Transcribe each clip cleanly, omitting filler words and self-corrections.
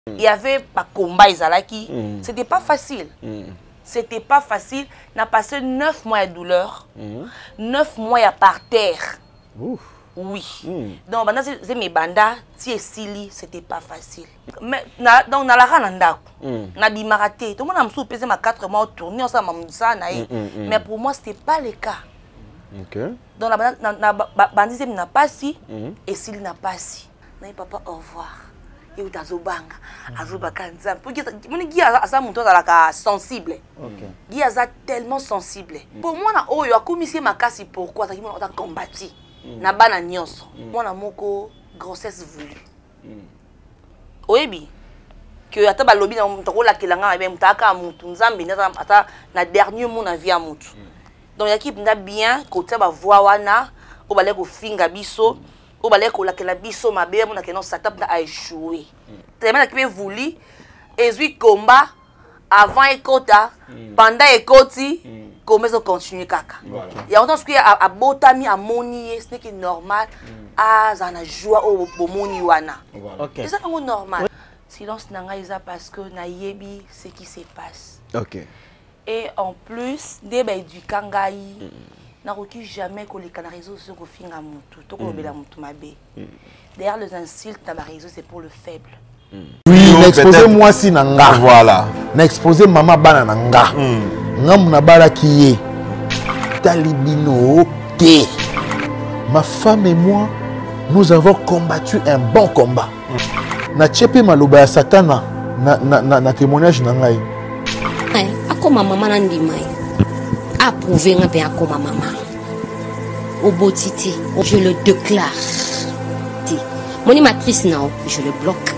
Il y avait pas combat Izalaki. C'était pas facile. C'était pas facile. On a passé 9 mois de douleur. 9 mois à par terre. Oui. Donc, c'est mes bandas, si Sili, c'était pas facile. Mais, donc, on a la rananda. On a bimaraté. Tout le monde a soupesé ma 4 mois tourné, on s'est mais pour moi, c'était pas le cas. Donc, la bandit n'a pas si, et Sili n'a pas si. Non, papa, au revoir. Et où t'as Zobanga, Azobaka Nzam. Pour que Guy a ça, mon tour sensible. Guy a ça tellement sensible. Pour moi, on a commis ma casse pourquoi on a combattu. Na bana nyonso mwana moko grossesse voulue oyebi que ata ba lobi na mutako la kelanga ba mutaka mutu nzambe ata na dernier mot na vie ya mutu donc l'équipe nda bien côté ba voix wana o balé ko finga biso o balé ko la kela biso mabe mona ke non satap na a échoué tellement l'équipe voulu ezui combat avant ekota pendant ekoti comment ça continue kaka il y a autant que à botami à moni ce n'est que normal à zana joie au bomoni wana c'est ça normal silence nanga isa parce que na yebi ce qui se passe et en plus des ba du kangai na roki jamais que les canarisos se refinga mutu to ko lobela mutu mabe derrière les insultes na ba réseau c'est pour le faible. Oui, n'exposez moi si nanga. Voilà. N'exposez maman bana nanga. Ngam na bala qui est talibino té. Ma femme et moi, nous avons combattu un bon combat. Na tchepe maloba ya satana na témoignage nangai. Ay, akoma mama nandi mai. Approuvé nga bien akoma mama. Obotiti, je le déclare. Mon matrice non, je le bloque.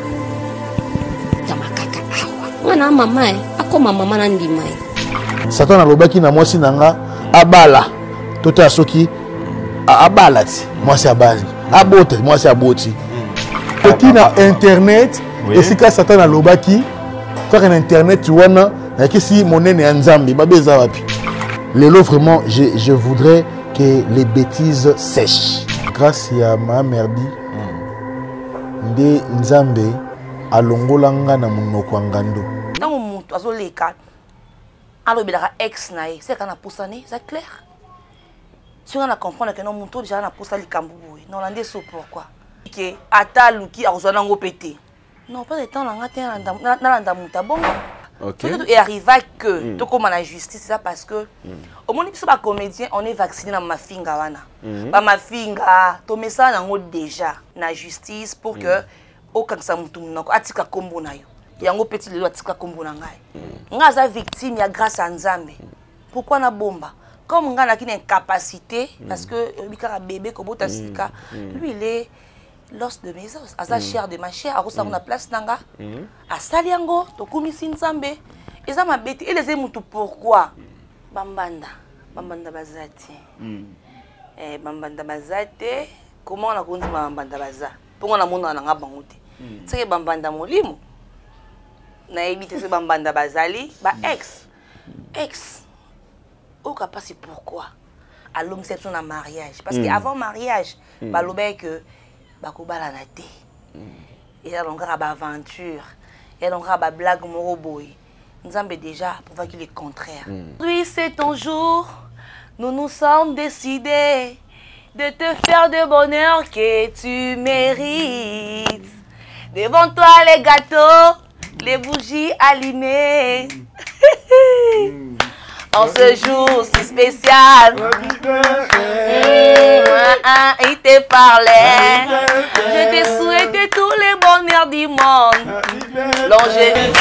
Ngana mama akoma mama nandi mai. Satan alobaki na mwasi nanga abala tota soki abala ti mwasi abali abote mwasi aboti eki na internet esika Satan alobaki kaka na internet wana na kisi monene ya nzambe babeza wapi lelo vraiment je voudrais que les bêtises sèchent grâce ya ma merdi nde nzambe alongolanga na munoko ngando ntango mutu azoleka alobelaka ex nae c'est kana poussane c'est clair si on a comprendre que non mutu déjà na poussa likambu boye non landé so pourquoi que ata luki arozana ngo pété non pas de temps na ngate na landa muta bongo et arriva que to comme la justice c'est ça parce que au moins biso ba comédien on est vacciné na mafinga wana ba mafinga to mesa nango déjà na justice pour que aucun ça mutu nako atika kombo na yo yango petit lelo atika kombo na ngai nga za victime ya grâce à nzambe pourquoi na bomba comme nga na kine incapacité parce que bikara bébé ko bota sika lui il est l'os de mes os asa chair de ma chair akosa na place nanga asali yango to kumisi nzambe eza mabeti et les mutu pourquoi bambanda bazati bambanda bazate comment on a connu bambanda baza pour on a mona nga bangote c'est que bambanda molimo na éviter ce bambanda bazali ba ex au cas pas c'est pourquoi à l'obsession na mariage parce que avant mariage ba lobé que ba ko bala na té et alors on ba aventure et on ba blague moro boy nzambe déjà prouva qu'il est contraire oui c'est ton jour nous nous sommes décidés de te faire de bonheur que tu mérites. Devant toi les gâteaux, les bougies allumées. En ce jour si spécial, il te parlait. Je te souhaite tous les bonheurs du monde. Longévité.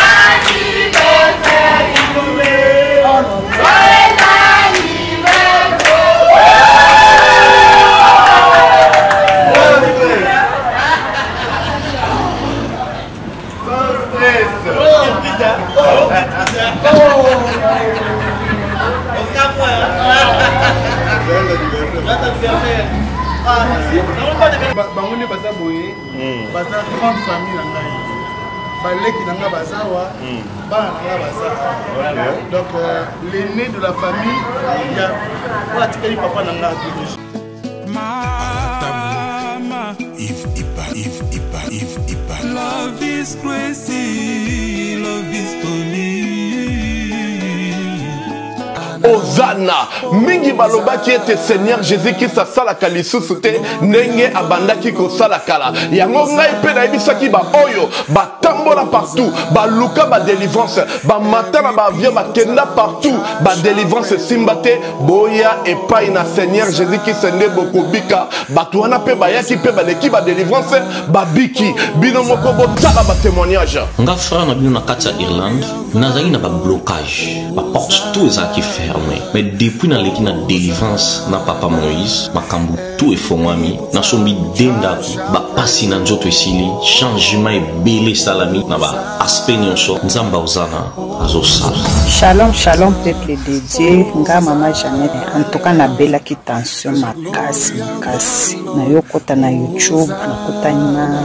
Bangone baza boye baza 30 familles na ngai baleki na nga bazawa bana na nga baza donc l'aîné de la famille ya voilà tikeli papa na nga mama Yves Ipa Ozana mingi baloba qui était Seigneur Jésus qui sa sala kalisusu te nenge abanda ki ko sala kala yango ngai pe na ebisaki ba oyo ba tambola partout ba luka ba délivrance ba matana ba via ba kenda partout ba délivrance simbate boya et pas na Seigneur Jésus qui sende bokobika batuana pe ba yaki pe ba leki ba délivrance ba biki bino moko bo tala ba témoignage nga frère na bino na kati ya Irlande nazali na ba blocage ba porte tout ça qui fermé mais depuis na leki na délivrance na papa Moïse makambu tout efongwami na sombi denda ba pasi na nzoto esili changement ebele salami na ba aspect nyonso nzamba ozana azosala. Shalom shalom peuple de Dieu nga mama Jeannette en tout cas na bela ki tension makasi na yokota na YouTube na kotana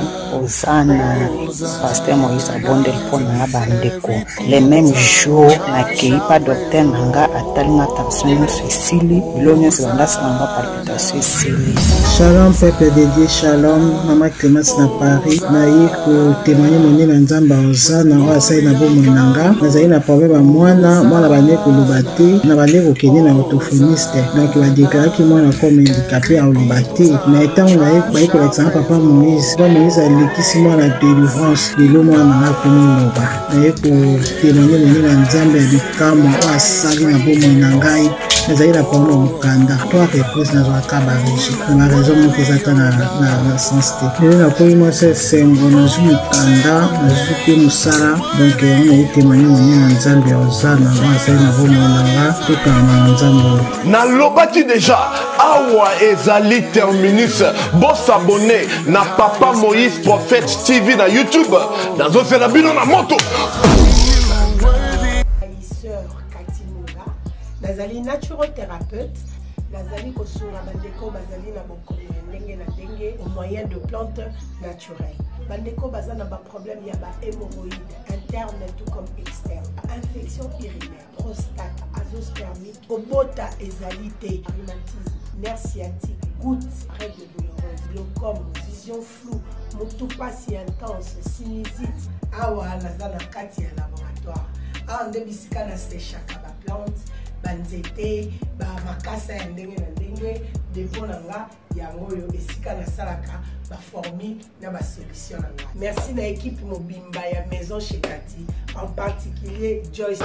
ozana pasteur Moïse abondel pona bandeko les mêmes jours na keipa docteur nanga atalinga tension esili bilonyo sebanda sanga palpitation esili. Shalom peuple de Dieu, shalom mama Clémence na Paris na yiko témoigner moni na nzamba ozana wa sai na bomo nanga nazali na problème à mwana bande koloba te na bande kokende na orthophoniste donc badéclaraki mwana comme handicapé aloba te na etango baye kolakisanga papa Moïse alekisi mwana délivrance lelo mwana nanga komoloba naye kotémoigner moni na nzambe ya bikamwa oyo asali na bomo na ngai nazali na problème ya mokanda to repose nazwaka barégi na raison moko ezata na sens te lelo nakomi mwasi esengo nazwi mokanda nazwi pe mosala donc yango naye témoigner moni na nzambe ya ozana azali na bomo nanga tokanga na nzambe nalobaki déjà awa ezali terminus bosabone na papa Moïse Prophète TV na YouTube nazozela bino na moto. Nazali naturothérapeute, nazali kosunga bandeko bazali na bokono ndenge na ndenge au moyen de plantes naturelles. Bandeko bazana ba problème ya ba hémorroïdes interne tout comme externe, infection urinaire, prostate, azoospermique, obota ezalité, rhumatisme, nerf sciatique, gouttes, règles douloureuses, glaucome, vision floue, motopathie intense, sinusite. Awa nazana kati ya laboratoire. Awa ndebisika na séchaka ba plante banzete ba makasa ya ndenge na ndenge depo nanga yango yo esika na salaka ba formule na ba solution nanga. Merci na équipe mobimba ya maison chez Kati, en particulier Joyce.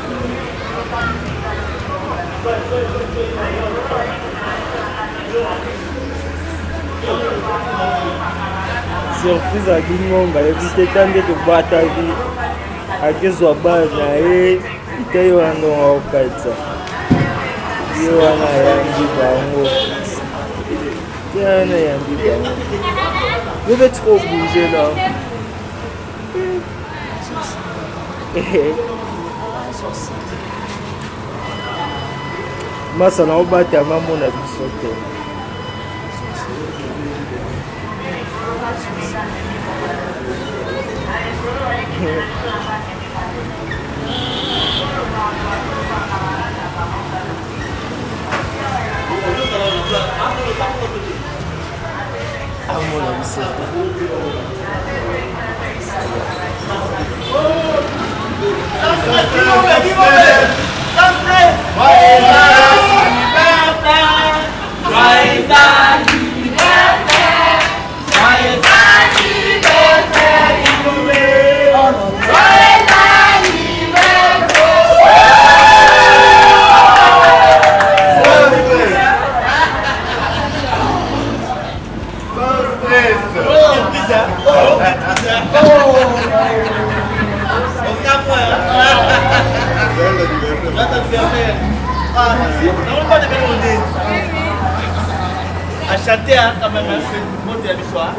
Surprise à Bingonga, éviter tant de bataille à Keswa Bana et Itaïwano au Kaitsa. Yana yangi bango. Yana yangi bango. Je vais trop bouger là. Masa na obata ya mambo na bisoto. À chanter quand même un peu de l'histoire.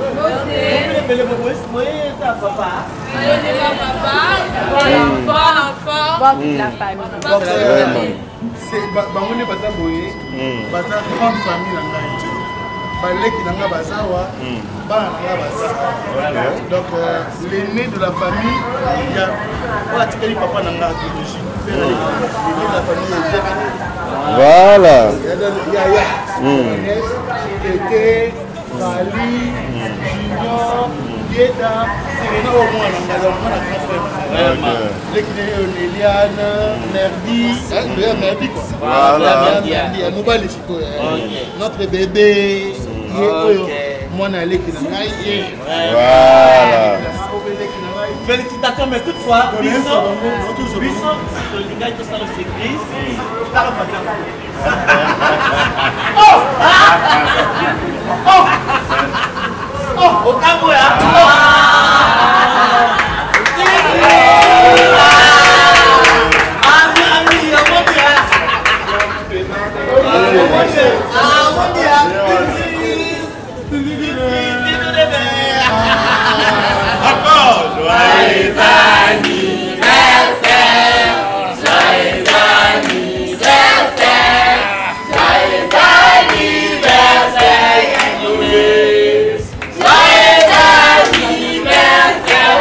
La famille. C'est bangoné bata boye, bata grande famille nanga. Baleki nanga bazawa, bana nanga bazawa. Donc l'aîné de la famille, il y a pas tikali papa nanga biologie. L'aîné de la famille est Jérémy. Voilà. Il y a Tété, Bali, Junior, Dieta, Serena au moins, on a grand frère. L'équilibre, Merdi, Merdi quoi. Voilà. Merdi, notre bébé, moi, on a l'équilibre. Voilà. Félicitations, mais toutefois, Bisson, le Liga est au salon d'église. Oh, au Cameroun, Joyeux anniversaire, joyeux anniversaire, joyeux anniversaire, joyeux anniversaire.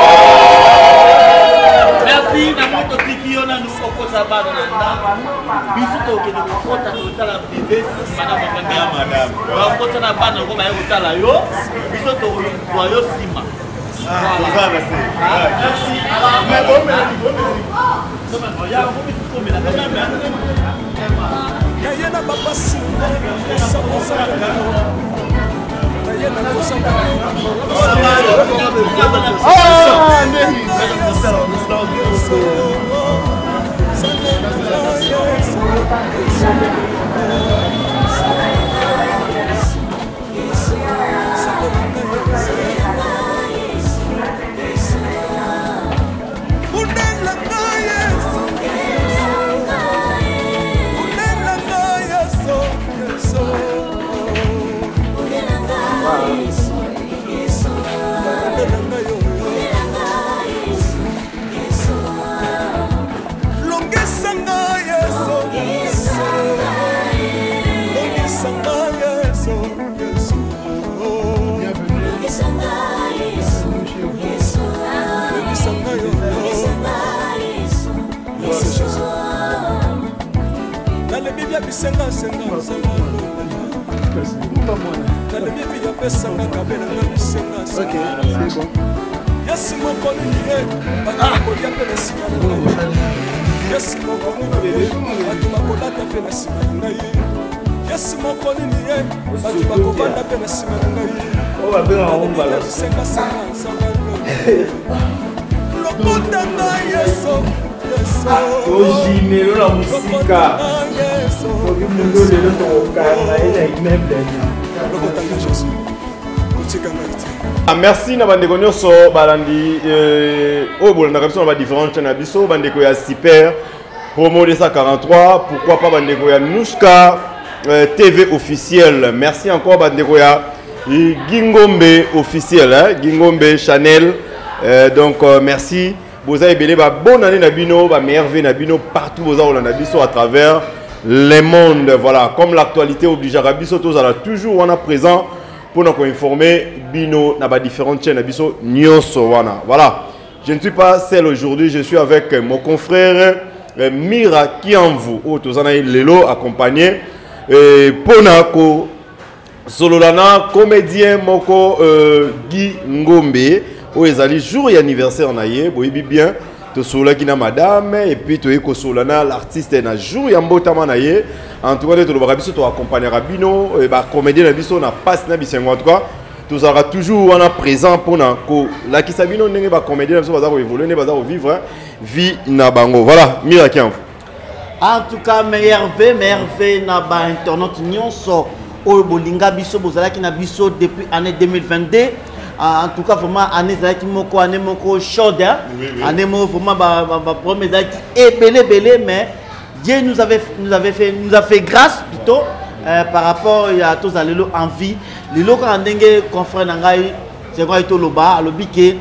Merci, Namoto Tiki, on a nous proposé à Bada. Bisous, qui nous proposent à nous la privé, madame. On a pas de Roma et Otala yo, bisous, Royo Sima. Merci. Mais bon, mais merci na bandeko nyonso balandi bolanda kabisa na différentes chaînes biso bandeko ya super promo de 143 pourquoi pas bandeko ya Nushka TV officiel. Merci encore bandeko ya Gingombe officiel, hein? Gingombe Chanel. Donc merci. Vous avez belé bonne année Nabino, meilleure vie Nabino partout vous avez Nabiso à travers les mondes. Voilà, comme l'actualité oblige à Rabiso, tous à toujours on a présent pour nous informer Bino na différentes chaînes Nabiso Nyonso wana. Voilà. Je ne suis pas seul aujourd'hui, je suis avec mon confrère Mira Kianvu. Oh, tous en avez Lelo accompagné Ponako Sololana comédien moko Guy Ngombe. Oh, ils allaient jour et anniversaire naïe, boibi bien, to sola qui na madame et puis to eko solana l'artiste na jour et ambotama naïe. En tout cas, to le barabiso to accompagner Rabino et bah comédien na biso na passe na bisengo en tout cas. Tout sera toujours on a présent pour na ko la qui sabino ndenge ba comédien na biso baza ko évoluer ne baza ko vivre vie na bango. Voilà, Mira Kianvu. En tout cas, meilleure vie na ba internet nyonso o bolinga biso bozala ki na biso depuis année 2022. En tout cas, vraiment, année moko chaude, année vraiment promesse et belé, mais Dieu nous a fait grâce plutôt par rapport à tous les lots en vie. Les lots quand on confrère nangai, c'est quoi itu loba, alobi que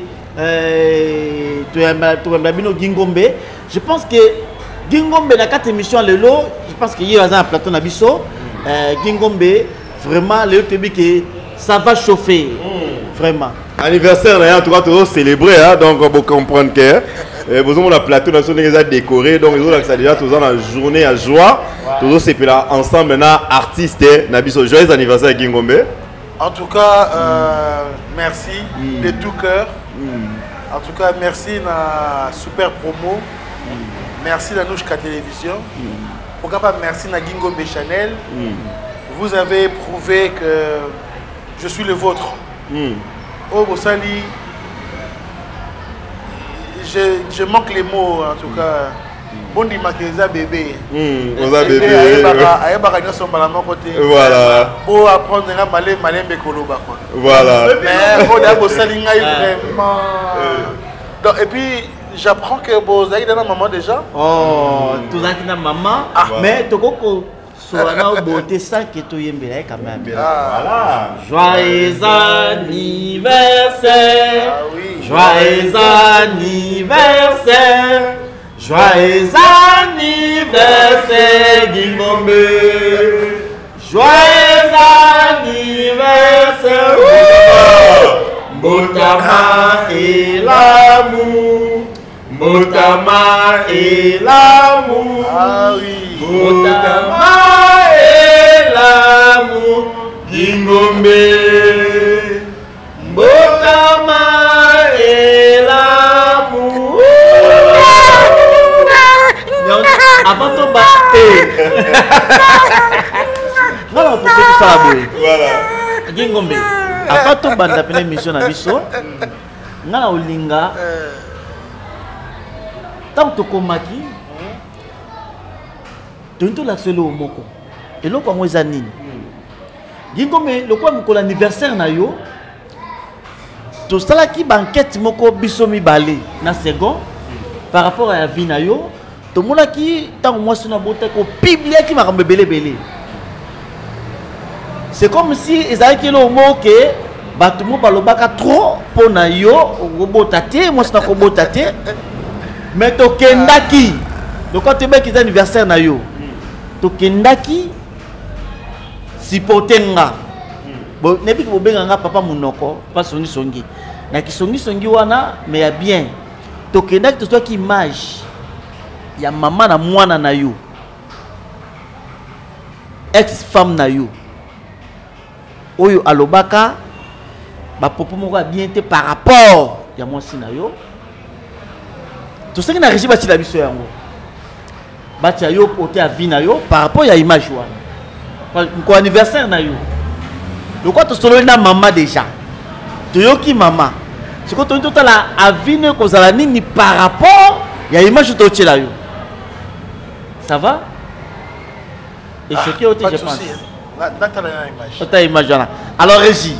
Gingombe. Je pense que Gingombe dans 4 émissions les lots, je pense qu'il y a un plateau nabiso, Gingombe vraiment le lots que ça va chauffer. Vraiment. Anniversaire, en tout cas, toujours célébré, hein, donc vous comprenez que vous avez un plateau national décoré, donc ils ont déjà tous la journée à joie. Toujours c'est là ensemble, maintenant artistes, Nabiso, joyeux anniversaire Gingombe. En tout cas, merci de tout cœur. En tout cas, merci na super promo. Merci la Nouchka Télévision. Pourquoi pas merci na Guingombe Chanel. Vous avez prouvé que je suis le vôtre. Oh, Bossali, je manque les mots en tout cas. Bon, dis maquillage bébé. Oza bébé. Voilà. Pour apprendre à malé bekolo ba quoi. Voilà. Mais bon, d'abord Bossali vraiment. Donc, et puis j'apprends que Bossali est dans maman déjà. Oh, tout ça qui est maman. Mais tu vois Solana beauté ça que tu aimes bien quand même. Voilà. Joyeux anniversaire. Joyeux anniversaire. Joyeux anniversaire Guingombe. Joyeux anniversaire. Botama et l'amour. Botama et l'amour. Ah oui. Botama et l'amour. Guingombe. Botama et l'amour. Avant de battre. Non, non, pour que tu fasses Voilà. Guingombe. Avant de battre la mission à Bisso, on a Olinga. Tant que tu maki, tu as la seule au moko. Et là, comme vous avez dit, Guingombe, le quoi mon anniversaire na yo, tout ça qui banquette moko Bisso mi balé na second par rapport à la vie na yo. Tout le monde qui tant moi sur la beauté ko biblia qui m'a rembé belé. C'est comme si ils avaient que le mot que tout le monde balobaka trop pour na yo robotate moi c'est na robotate mais to kendaki donc quand tu mets qu'ils anniversaire na yo to kendaki sipotenga bon nebi ko benganga papa munoko pas songi na ki songi wana mais ya bien to kendaki to toi qui image ya maman na mwana na yo ex femme na yo oyo alobaka ba popo moko bien te par rapport ya mwasi na yo tout ce qui na régi bati la biso yango bati yo côté à vie na yo par rapport ya image wana ko anniversaire na yo le quoi to solo na maman déjà to yo ki maman c'est quand on total a vie ne ko zala nini par rapport ya image to tchela yo. Ça va? Et ce qui est autre, je pense. Image. Alors, Régie.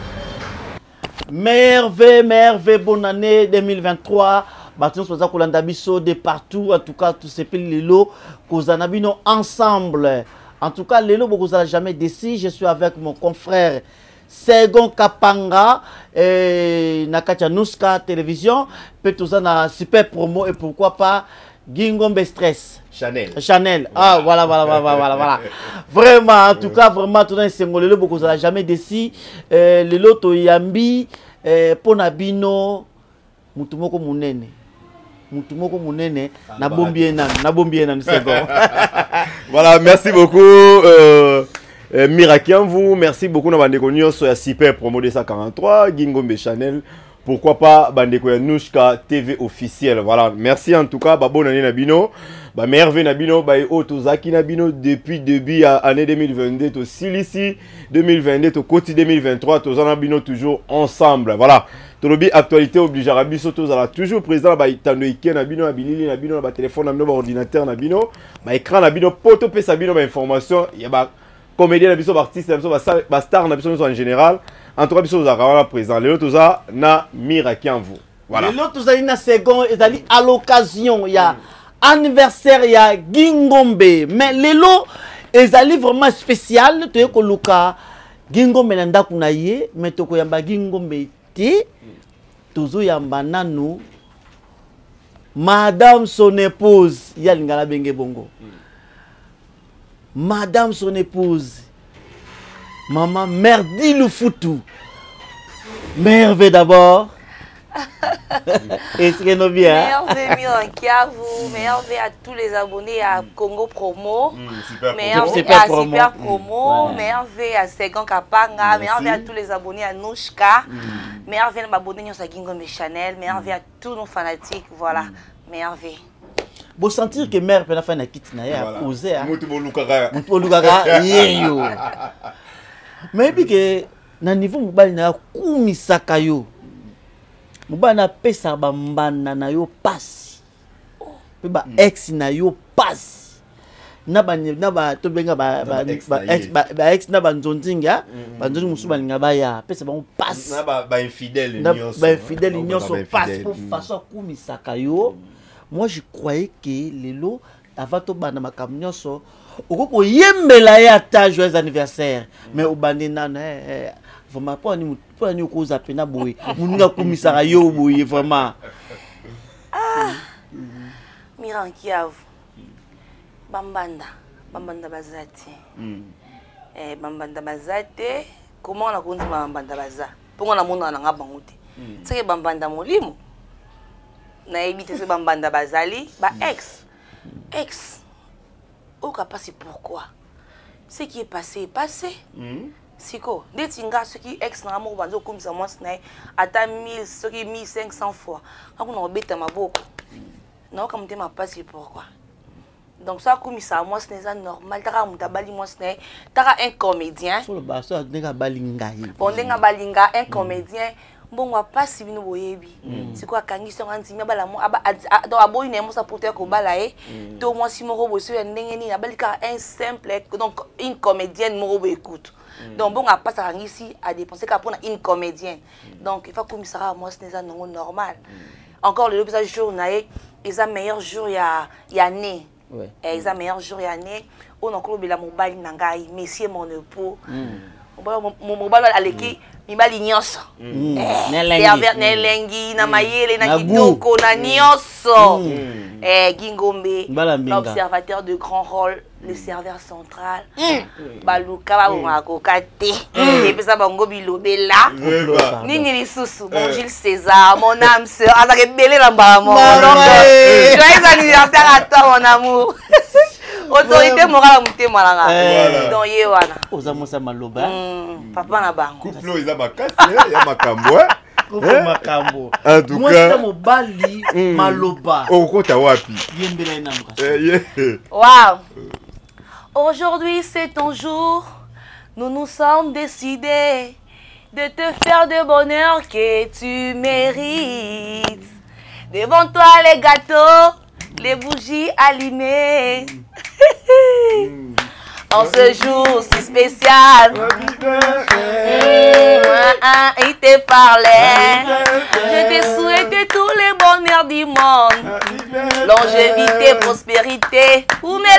Merveille, bonne année 2023. Bâtons soit Kolanda Bisso de partout. En tout cas, tous ces pays Lelo, Kozanabino ensemble. En tout cas, Lelo, vous n'allez jamais décidé. Je suis avec mon confrère Segon Kapanga et Nakacha Nouchka Télévision. Peut-être na super promo et pourquoi pas Guingombe Stress. Chanel. Ah, voilà. Vraiment, en tout cas, vraiment, tout le monde, beaucoup ça jamais décidé. Le loto yambi, ponabino, mutumoko munene, na bombiena, c'est bon. Voilà, merci beaucoup. Mirakianvu, merci beaucoup. Nous avons connu sur la super promo de 143, Guingombe Chanel. Pourquoi pas Bandeko ya Nouchka TV officiel. Voilà, merci en tout cas. Bonne année Nabino. Merveille Nabino, Otozaki Nabino depuis début à année 2022, to Silisi 2022, to Koti 2023, to Zanabino toujours ensemble. Voilà. Tolobi actualité oblige Arabiso Tozala toujours présent là Tando Ike Nabino, Abilili Nabino, téléphone Nabino, ordinateur Nabino, écran Nabino, poto pe Sabino, information, il y a comédien Nabiso, artiste Nabiso, star Nabiso en général. En tout cas, Bisso Zara présent. Les autres na Mirakianvu. Voilà. Les autres na second, ils allaient à l'occasion, il y a anniversaire, il y a Guingombe. Mais les lots, ils allaient vraiment spécial. Tu es que Luka Guingombe nanda kunaye, mais tu es yamba Guingombe te, tuzo yamba nanu. Madame son épouse, il y a l'ingala benge bongo. Madame son épouse. Maman Merdi Lufoutou. Merveille d'abord. Est-ce que nous bien? Meilleur vœu Miranki à vous, meilleur vœu à tous les abonnés à Congo Promo, meilleur vœu à Super Promo, meilleur vœu à Segan Kapanga, meilleur vœu à tous les abonnés à Nouchka, meilleur vœu à abonnés à Gingombe Chanel, meilleur vœu à tous nos fanatiques, voilà, meilleur vœu. Vous sentir que mère peut faire une quitte à poser à Moutouloukara, yeyo. Mais puis que na niveau mobile na kumisaka yo. Mobana pesa ba mbana na yo passe. Pe ba ex na yo passe. Na ba to benga ba ex na ba nzonzinga, ba nzonzi musu ba linga ba ya pesa ba passe. Na ba infidèle nyonso. Ba infidèle nyonso passe pour façon kumisaka yo. Moi je croyais que lelo avant to bana makambo nyonso okoko yembela ya ta joyeux anniversaire mais obandi nana vraiment pas ni okoza pena boye muninga komisaka yo boye vraiment Miranki à vous bambanda bazati bambanda bazate comment on a connu bambanda baza pour on a mon na bango te c'est bambanda molimo na éviter ce bambanda bazali ba ex au cas passé pourquoi ce qui est passé siko detinga ce qui ex na mo banzo comme ça moi na ata 1000 ce qui 1500 fois quand on obeta maboko na comme te ma passé pourquoi donc ça comme ça moi c'est normal taka mutabali moi c'est taka un comédien sur le basso ndenga balinga bon ndenga balinga un comédien bon on pas si bino boyebi c'est quoi kangi so nzimia bala mo aba do aboyi na mo sa porter ko bala to moi si mo robo so ndenge ni abalika un simple donc une comédienne mo robo écoute donc bon on pas ça ici à dépenser pour une comédienne donc il faut comme ça moi c'est non normal encore le petit jour na et ça meilleur jour il y a né et ça meilleur jour il y a né on encore bela mobile nangai monsieur mon époux mon mobile aleki mibali nyonso nelengi na mayele na kitoko na nyonso Gingombe l'observateur de grand rôle le serveur central baluka ba kokate et puis ça bango bilobela nini lisusu bon Gilles César mon âme sœur azake belé na mbamo donc joyeux anniversaire à toi mon amour autorité morale mute malanga donc ye wana oza mosa maloba papa na bango couple iza makasi ya makambo makambo en tout moi cas c'est mobali maloba okota wapi yembela ina wow aujourd'hui c'est ton jour nous nous sommes décidés de te faire de bonheur que tu mérites devant toi les gâteaux les bougies allumées en ce jour si spécial il te parlait je t'ai souhaité tous les bonheurs du monde longévité, prospérité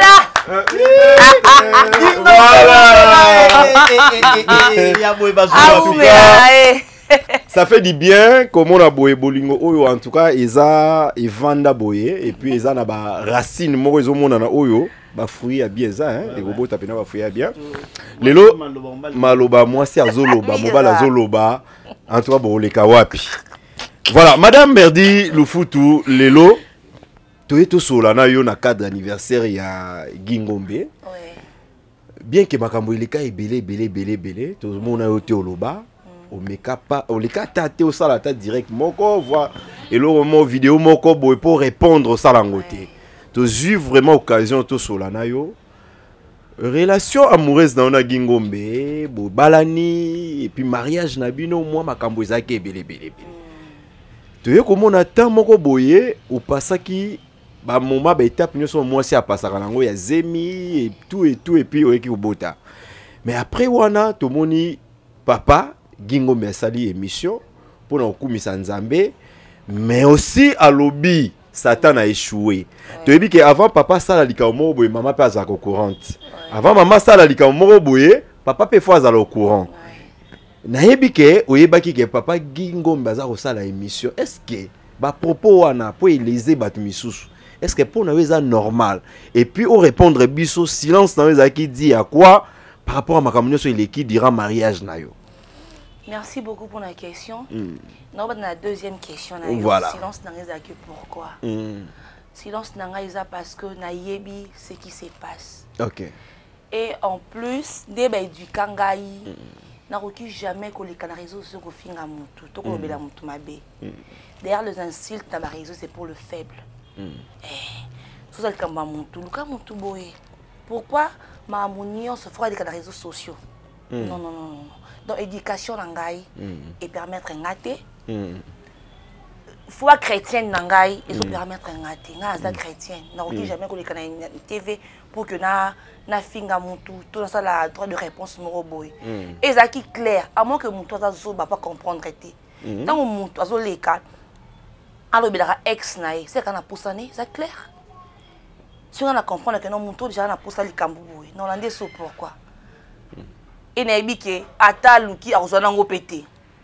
ça fait du bien comme on a boye bolingo oyo en tout cas eza evanda boye et puis eza na ba racine moko ezomona na oyo ba fruit ya bien ça hein les robots tapena ba fruit ya bien lelo maloba moi si azoloba mobala azoloba en tout cas bo leka wapi voilà madame Merdi Lufutu lelo toyeto sola na yo na cadre anniversaire ya Gingombe bien que makambo eleka belé tout le monde a été au loba au mekapa au leka tate au salata direct moko voit et le moment vidéo moko boy pour répondre au salangoté to eu vraiment occasion to solana yo relation amoureuse dans na Gingombe bo balani et puis mariage na bino moi makambo ezake belé to ye komona temps moko boye ou pasaki ba moment ba étape nyonso moi si apasaka nango ya zemi et tout et puis oyeki obota mais après wana to moni papa Gingombe asali émission pour na okumisa nzambe mais aussi à lobby Satan a échoué. Tu as dit que avant papa sala likamo boye maman pas au courant. Avant maman sala likamo boye papa peut fois au courant. Na yebi ke oyebaki ke papa Gingombe za sala émission. Est-ce que ba propos wana po eleze batu misusu? Est-ce que pour na weza normal et puis au répondre biso silence na weza qui dit à quoi par rapport à makambo so il qui dira mariage na yo. Merci beaucoup pour la question. Non, la deuxième question. Voilà. Silence n'a rien que pourquoi. Silence n'a rien parce que naïebi ce qui se passe. Ok. Et en plus, débat du kangaï, n'a jamais que les réseaux se refient à moutou, tout comme le moutou mabé. D'ailleurs, les insultes dans les réseaux, c'est pour le faible. Tout ça, le kamba moutou, le kamba moutou boé. Pourquoi ma mounion se fera avec les réseaux sociaux? Non, non, non. Donc, éducation nangai et permettre un gâté. Foi chrétienne nangai et se permettre un gâté. N'a chrétienne. N'a jamais que les canaux TV pour que na finga moutou tout ça la droit de réponse moro boy. Et ça qui clair à moins que moutou ça zo pas comprendre été. Tant moutou zo les cas. Alors bela ex nae c'est quand na poussane c'est clair. Si on a comprendre que non moutou déjà na poussali kambuboy. Non landé so pourquoi. Et naibike ata luki azona ngo pété.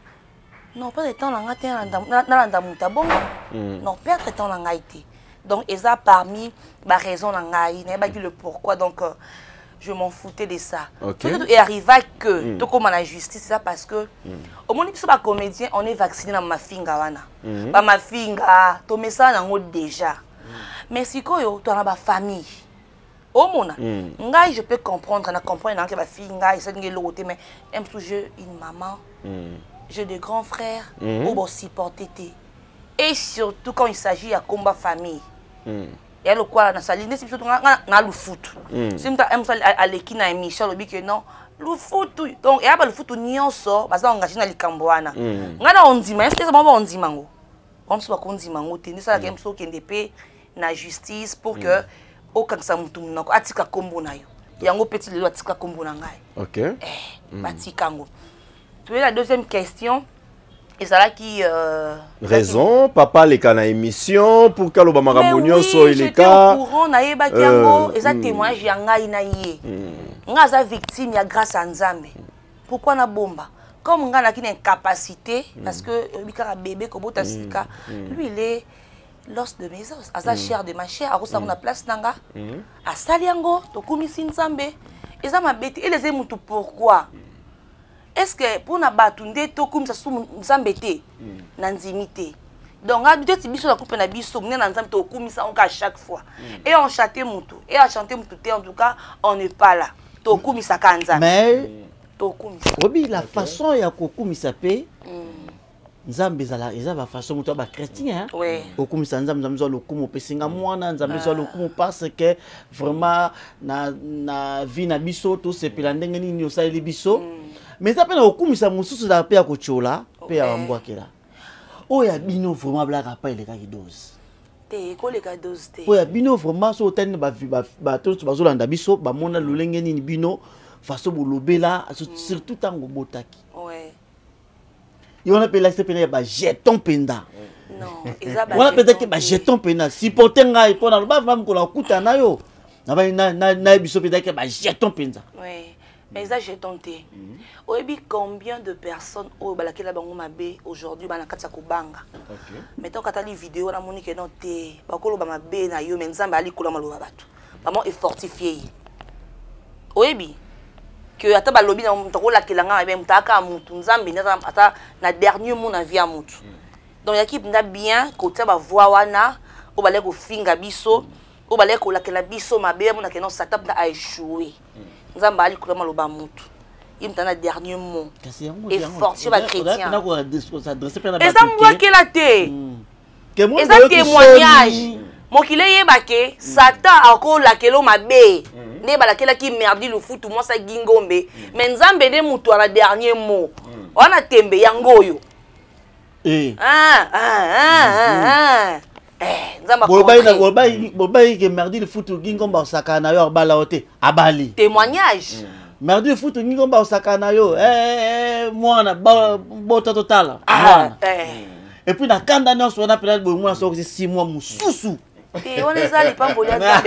Non pas de temps na ngate na ndamouta bon. Non perdre temps na ngaité. Donc, et ça parmi ma raison, il n'y a pas dit le pourquoi, donc je m'en foutais de ça. Et arriva que, tout comme la justice, c'est ça parce que, au moins, si on est comédien, on est vacciné dans ma finga. Ma finga, tu mets ça dans déjà. Mais si tu as ma famille, au moins, je peux comprendre, que ma finga, mais même si j'ai une maman, j'ai des grands frères, ou bon supporter. Et surtout quand il s'agit de combat famille. Il y a le quoi dans sa ligne, c'est surtout dans le foot. Si on a l'équipe dans l'émission, on dit que non, le foot. Donc, il y a pas le foot, on sort, parce qu'on engage dans les Camboana. On dit, mais c'est ça, on dit mango. On se voit qu'on dit mango, c'est ça qui est qui est la justice pour que aucun ça moutou n'ako atika kombo na yo. Il y a un petit le atika kombo na ngai. Ok. Batikango. Tu es la deuxième question. Et ça là qui raison papa les cas na émission pour que le bamaramonio soit il est cas au courant na yeba kiango et ça témoignage ya ngai na yé nga za victime ya grâce à Nzambe. Pourquoi na bomba comme nga na kine incapacité parce que bikara bébé ko bota sika lui il est l'os de mes os asa chair de ma chair akosa na place nanga asali yango to kumisi Nzambe et ça m'a bête et les mutu pourquoi. Est-ce que pour na batunde to comme ça sous Nzambete nanzimité donc a peut-être biso la coupe na biso na Nzambe to kumisa on à chaque fois et on chanter mutu et à chanter mutu en tout cas on n'est pas là to kumisa kanza mais to kumisa obi la façon ya ko kumisa pe Nzambe za la façon mutu ba chrétien oui ko kumisa Nzambe zo lo kumu pesinga mwana Nzambe zo lo kumu parce que vraiment na vie na biso to se pela ndenge nini osali biso. Mais ça peut au kumisa mususu da pe ya kochola pe ya mbwakela oya bino vraiment blaga pa ile ka dose te ko le ka dose te oya bino vraiment so tenne ba to bazolanda biso ba mona lolenge nini bino façon bolobela surtout tango botaki ouais yo na pe la se pena ba jeton penda non eza ba on peut-être que ba jeton penda supporter ngai pona lo ba vam ko la kuta na yo na biso peda ke ba jeton penda ouais. Mais ça, j'ai tenté. Oyebi combien de personnes au balakela bango mabe aujourd'hui bana katsa ko banga. OK. Mettons katali vidéo na moni ke non te bakolo ba mabe na yo menzamba ali kola maloba batu. Maman est fortifié. Oyebi que ata balobi na mutoko la kelanga ba mutaka mutu nzambe na ata na dernier mot na vie à mutu. Donc l'équipe n'a bien côté ba voix wana o balé ko finga biso o balé ko la kela biso mabe mona ke non satap na a échoué. Nzamba ali kula maloba mutu imtana dernier mot et force ba chrétien et ça moi que la té et ça témoignage mokile yebake satan akola kelo mabe ne balakela ki merdi le foot moi ça gingombe mais nzambe de mutu ala dernier mot on a tembe yangoyo Bobaï que merdi le foot gingomba osaka na yo bala ote abali témoignage merdi le foot gingomba osaka na yo mwana bota total et puis na kanda na so na pela bo mwana so 6 mois mususu on les a les pamboli à Nzambe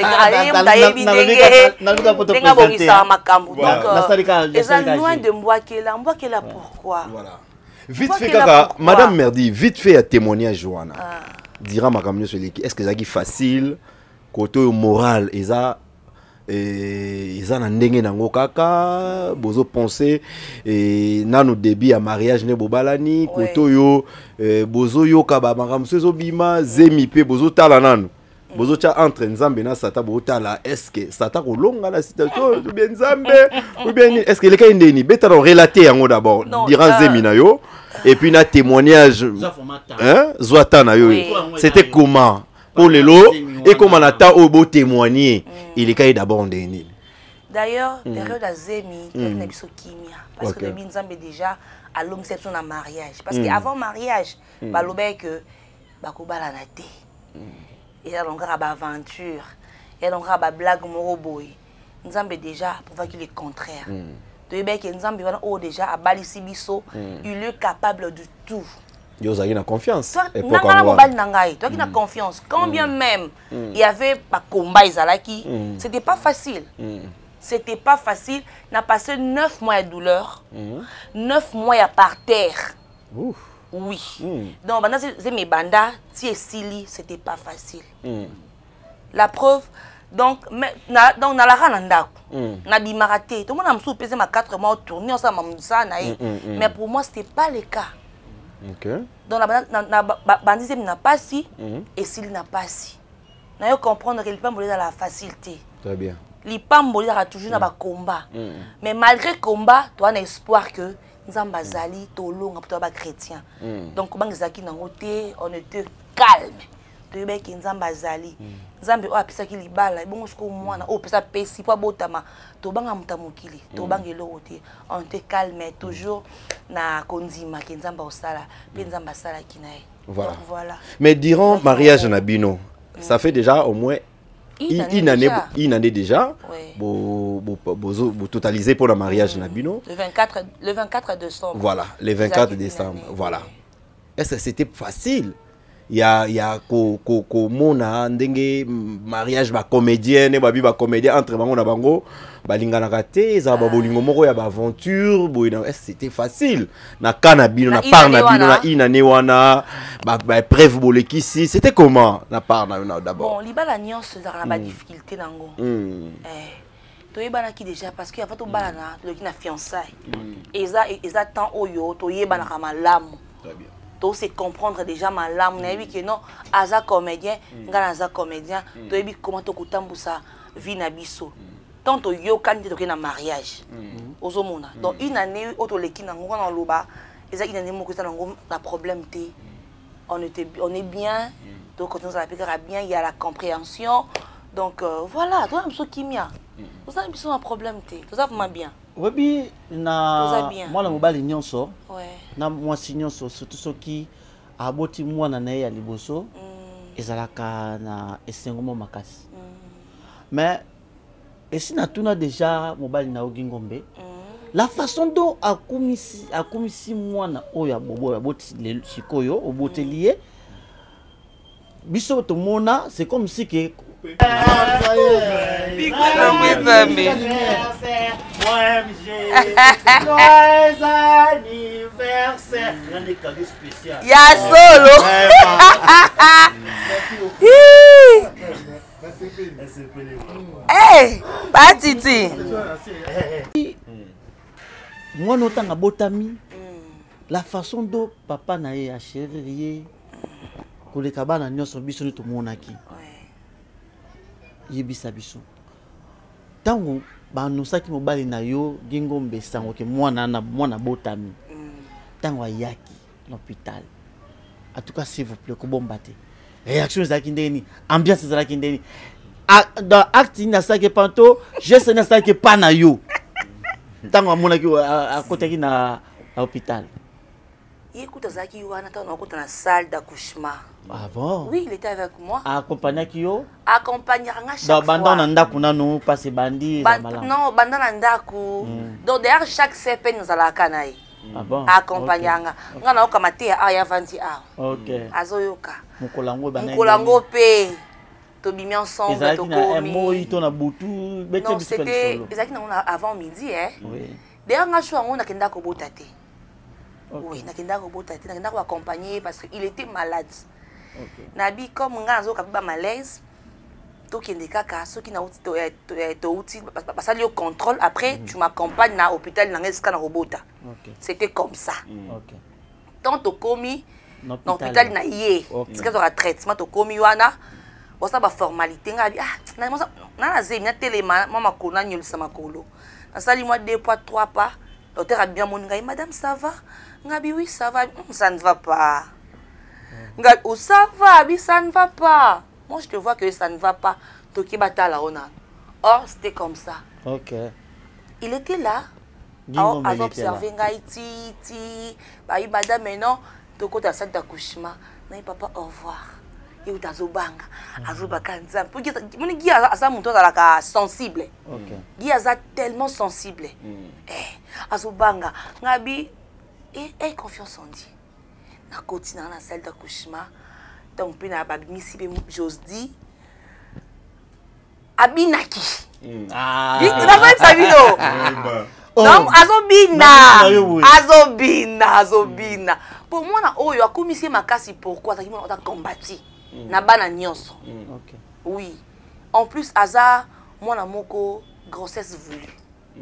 ndenge bongisa makambo donc eza loin de mbwakela pourquoi voilà vite fait kaka madame Merdi vite fait à témoignage Joanna dira ma caméra sur l'équipe est-ce que ça qui facile côté moral et ça ils en ndenge nango kaka bozo penser nanu début à mariage ne bobalani kotoyo bozo yoka ba makamso ezobima zemi pe bozo tala nanu bozo tia entre nzambe na sata botala est-ce que sata kolonga la situation ou bien nzambe ou bien est-ce que les cas ndeni beta relater yango d'abord durant zemi na yo et puis na témoignage hein zwata na yo c'était comment pour les lots et comment on attend au beau témoigner il est cas d'abord ndeni. D'ailleurs période à zemi na biso kimia parce que le nzambe déjà à l'omception na mariage parce que avant mariage balobé que bakobala na té. Il y a donc une aventure, il y a donc une blague moroboy. Nzambe déjà pour qu'il est contraire. Tu sais que Nzambe déjà a balisi biso, il est capable de tout. Yo za na confiance. Toi qui as confiance. Quand bien même il y avait pas combat Izalaki, c'était pas facile. C'était pas facile. On a passé 9 mois de douleur, 9 mois à par terre. Oui. Donc, pendant ces mes bandas, si et Sili, c'était pas facile. La preuve, donc, on a la rananda. On a bimaraté. Tout le monde a soupesé ma 4 mois tourné, on s'est mais pour moi, c'était pas le cas. Donc, la bandit n'a pas si, et Sili n'a pas si. On a comprendre que les femmes voulaient dans la facilité. Très bien. Les femmes voulaient toujours dans le combat. Mais malgré le combat, tu as un espoir que Nzamba zali tolonga pour toi chrétien. Donc bang zaki nangote on était calme. Tu veux que Nzamba zali. Nzambe o apisa ki libala bon sko mwana o pesa pesi po botama to banga mutamukili to bangelo ote on était calme toujours na konzima ke Nzamba osala pe Nzamba sala kinae. Voilà. Mais durant mariage na bino, ça fait déjà au moins une année déjà, vous totalisez pour le mariage Nabino. Le 24 décembre. Voilà, le 24 décembre. Voilà. Est-ce que c'était facile? Il y a mona ndenge mariage ba comédienne ba biba comédien entre bango na bango balingana kate za ba bolingo moko ya ba aventure boina. Est-ce que c'était facile? Na kanabino na par na bino na inane wana ba preuve bolekisi c'était comment na par na d'abord? Bon, libala nyonso za na ba difficulté nango. Toyebana ki déjà parce que avant to balana to ki na fiançailles. Eza temps oyo toyebana ka malamu. Très bien. To se comprendre déjà malamu na yebi que non aza comédien ngana aza comédien to yebi comment to kutambusa vie na biso tant to yo kan to na mariage ozomona donc une année auto leki na ngona na loba eza une année moko ça na problème té on est bien donc quand on s'appelle bien il y a la compréhension donc voilà toi amso kimia vous avez besoin un problème té tout ça vraiment bien. Oui, na moi la mobile nyonso. Na moi nyonso surtout ceux qui aboti moi na ya liboso ezalaka na esengomo makasi. Mais et si na tuna déjà mobile na ogingombe la façon dont akumisi moi na oya bobo aboti le sikoyo obotelier biso to mona c'est comme si que ya solo eh batiti moi notanga botami la façon dont papa na ye a chérie koleka bana nyonso biso ni tomonaki yebisa biso tango banosaki mobali na yo gingombe sango ke mwana botami tango ayaki l'hôpital en tout cas s'il vous plaît ko bomba te réaction ezalaki ndeni ambiance ezalaki ndeni dans acte na saki panto geste na saki pa na yo tango amonaki akotaki na hôpital. Écoute, Zaki Wana, on a dans la salle d'accouchement. Ah bon? Oui, il était avec moi. Accompagné qui yo? Accompagné à chaque fois. Bandana ndaku nanu passe bandi. Non, bandana ndaku. Donc derrière chaque CP nous allons kanaï. Ah bon? Accompagné anga. Ngana okamate a ya vanti a. OK. Azoyoka. Mukolango bana. Mukolango pe. Tobimi ensemble to komi. Moi to na butu. Non, c'était exact avant midi hein. Oui. Derrière nga choix on a kenda ko botate. Oui, nakenda robotati, nakenda ko accompagner parce qu'il était malade. Nabi comme ngazo kabiba malaise. tokende kaka soki na touti basali yo contrôle après tu m'accompagnes na hôpital na ngai na robota. C'était comme ça. Tant tokomi na hôpital na ye sika to traitement tokomi wana bosa ba formalité ngabi na zemi na telema mama kona nyolisa makolo nasali moi 2 pas 3 pas docteur a bien mon ngai madame ça va ngabi oui ça va ça ne va pas ngabi oh ça va bi ça ne va pas. Moi, je te vois que ça ne va pas. Toki batala ona. Or, c'était comme ça. Ok. Il était là. À observer Ngaïti. Bah, madame, maintenant, toko ta salle d'accouchement. Non, papa, au revoir. Il est azobanga. Azobaka nzam. Pour que mon guy a ça monto dans la sensible. Ok. Guy a ça tellement sensible. Azobanga. Ngabi, et confiance en Dieu. Na continue dans la salle d'accouchement. Donc, puis, j'ose dire, Abinaki. Ah, donc, Azobina. Pour moi, on a commis ma casse pourquoi on a combattu. Na bana nyonso. Oui. En plus, hasard, moi, na moko grossesse voulue.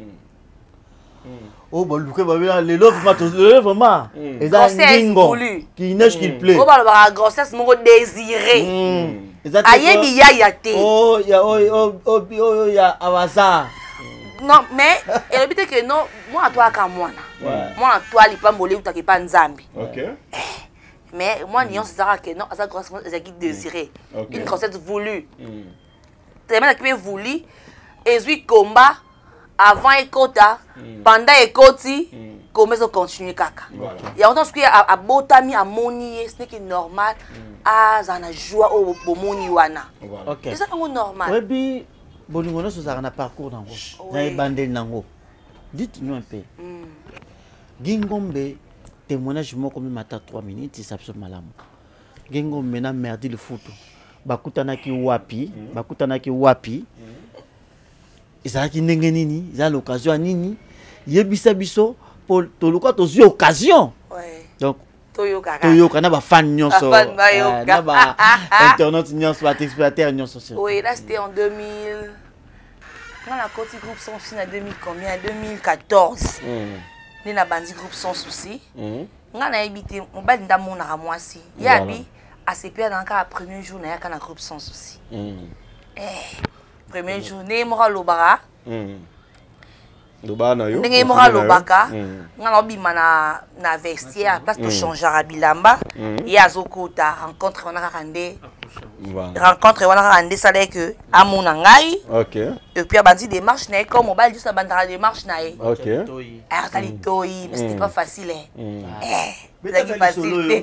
Oh, bah, les vraiment. Grossesse voulue. Qui neige qu'il plaît. Oh, bah, grossesse moko désirée. Ayebi ya yate. Oh, ya awaza. Non, mais elle dit que non, moi, toi, comme moi. Moi, toi, il pas molé ou t'as pas nzambi. Ok. Mais moi, n'y a pas que non, ça grossesse désirée. Une grossesse voulue. Tellement que voulu. Et puis, combat. Avant Ekota, pendant Ekoti, comment ça continue kaka. Il y a autant ce qui a botami à moni, ce n'est que normal. Ah, ça na joie au bomoni wana. Ok. C'est ça normal. Oui, puis boningono sur un parcours nango. Na bandel nango. Dites-nous un peu. Gingombe témoignage moko mi mata 3 minutes, ça se malamu. Gingombe na merdi le foot. Bakutana ki wapi. Ezalaki ndenge nini za l'occasion à nini yebisa biso pour toluka tozwi occasion donc toyoka na ba fan nyonso na ba internet nyonso ba exploiter nyonso. Oui, là c'était en 2000 on a côté groupe sans souci en 2000 combien 2014 ni na bandi groupe sans souci nga na habité on ba nda mona ra mwasi yabi a se perdre encore le premier jour na ya na groupe sans souci. Première journée, moi lobara. Lobara na yo. Ndenge moi lobaka. Nga lobima na vestiaire place to changer abilamba. Et azokota rencontre on a randé. Rencontre on a randé ça là que amona ngai. OK. Et puis abandi démarche na comme mobile juste abandara démarche na. OK. Ah ça litoi, mais c'était pas facile. C'est facile.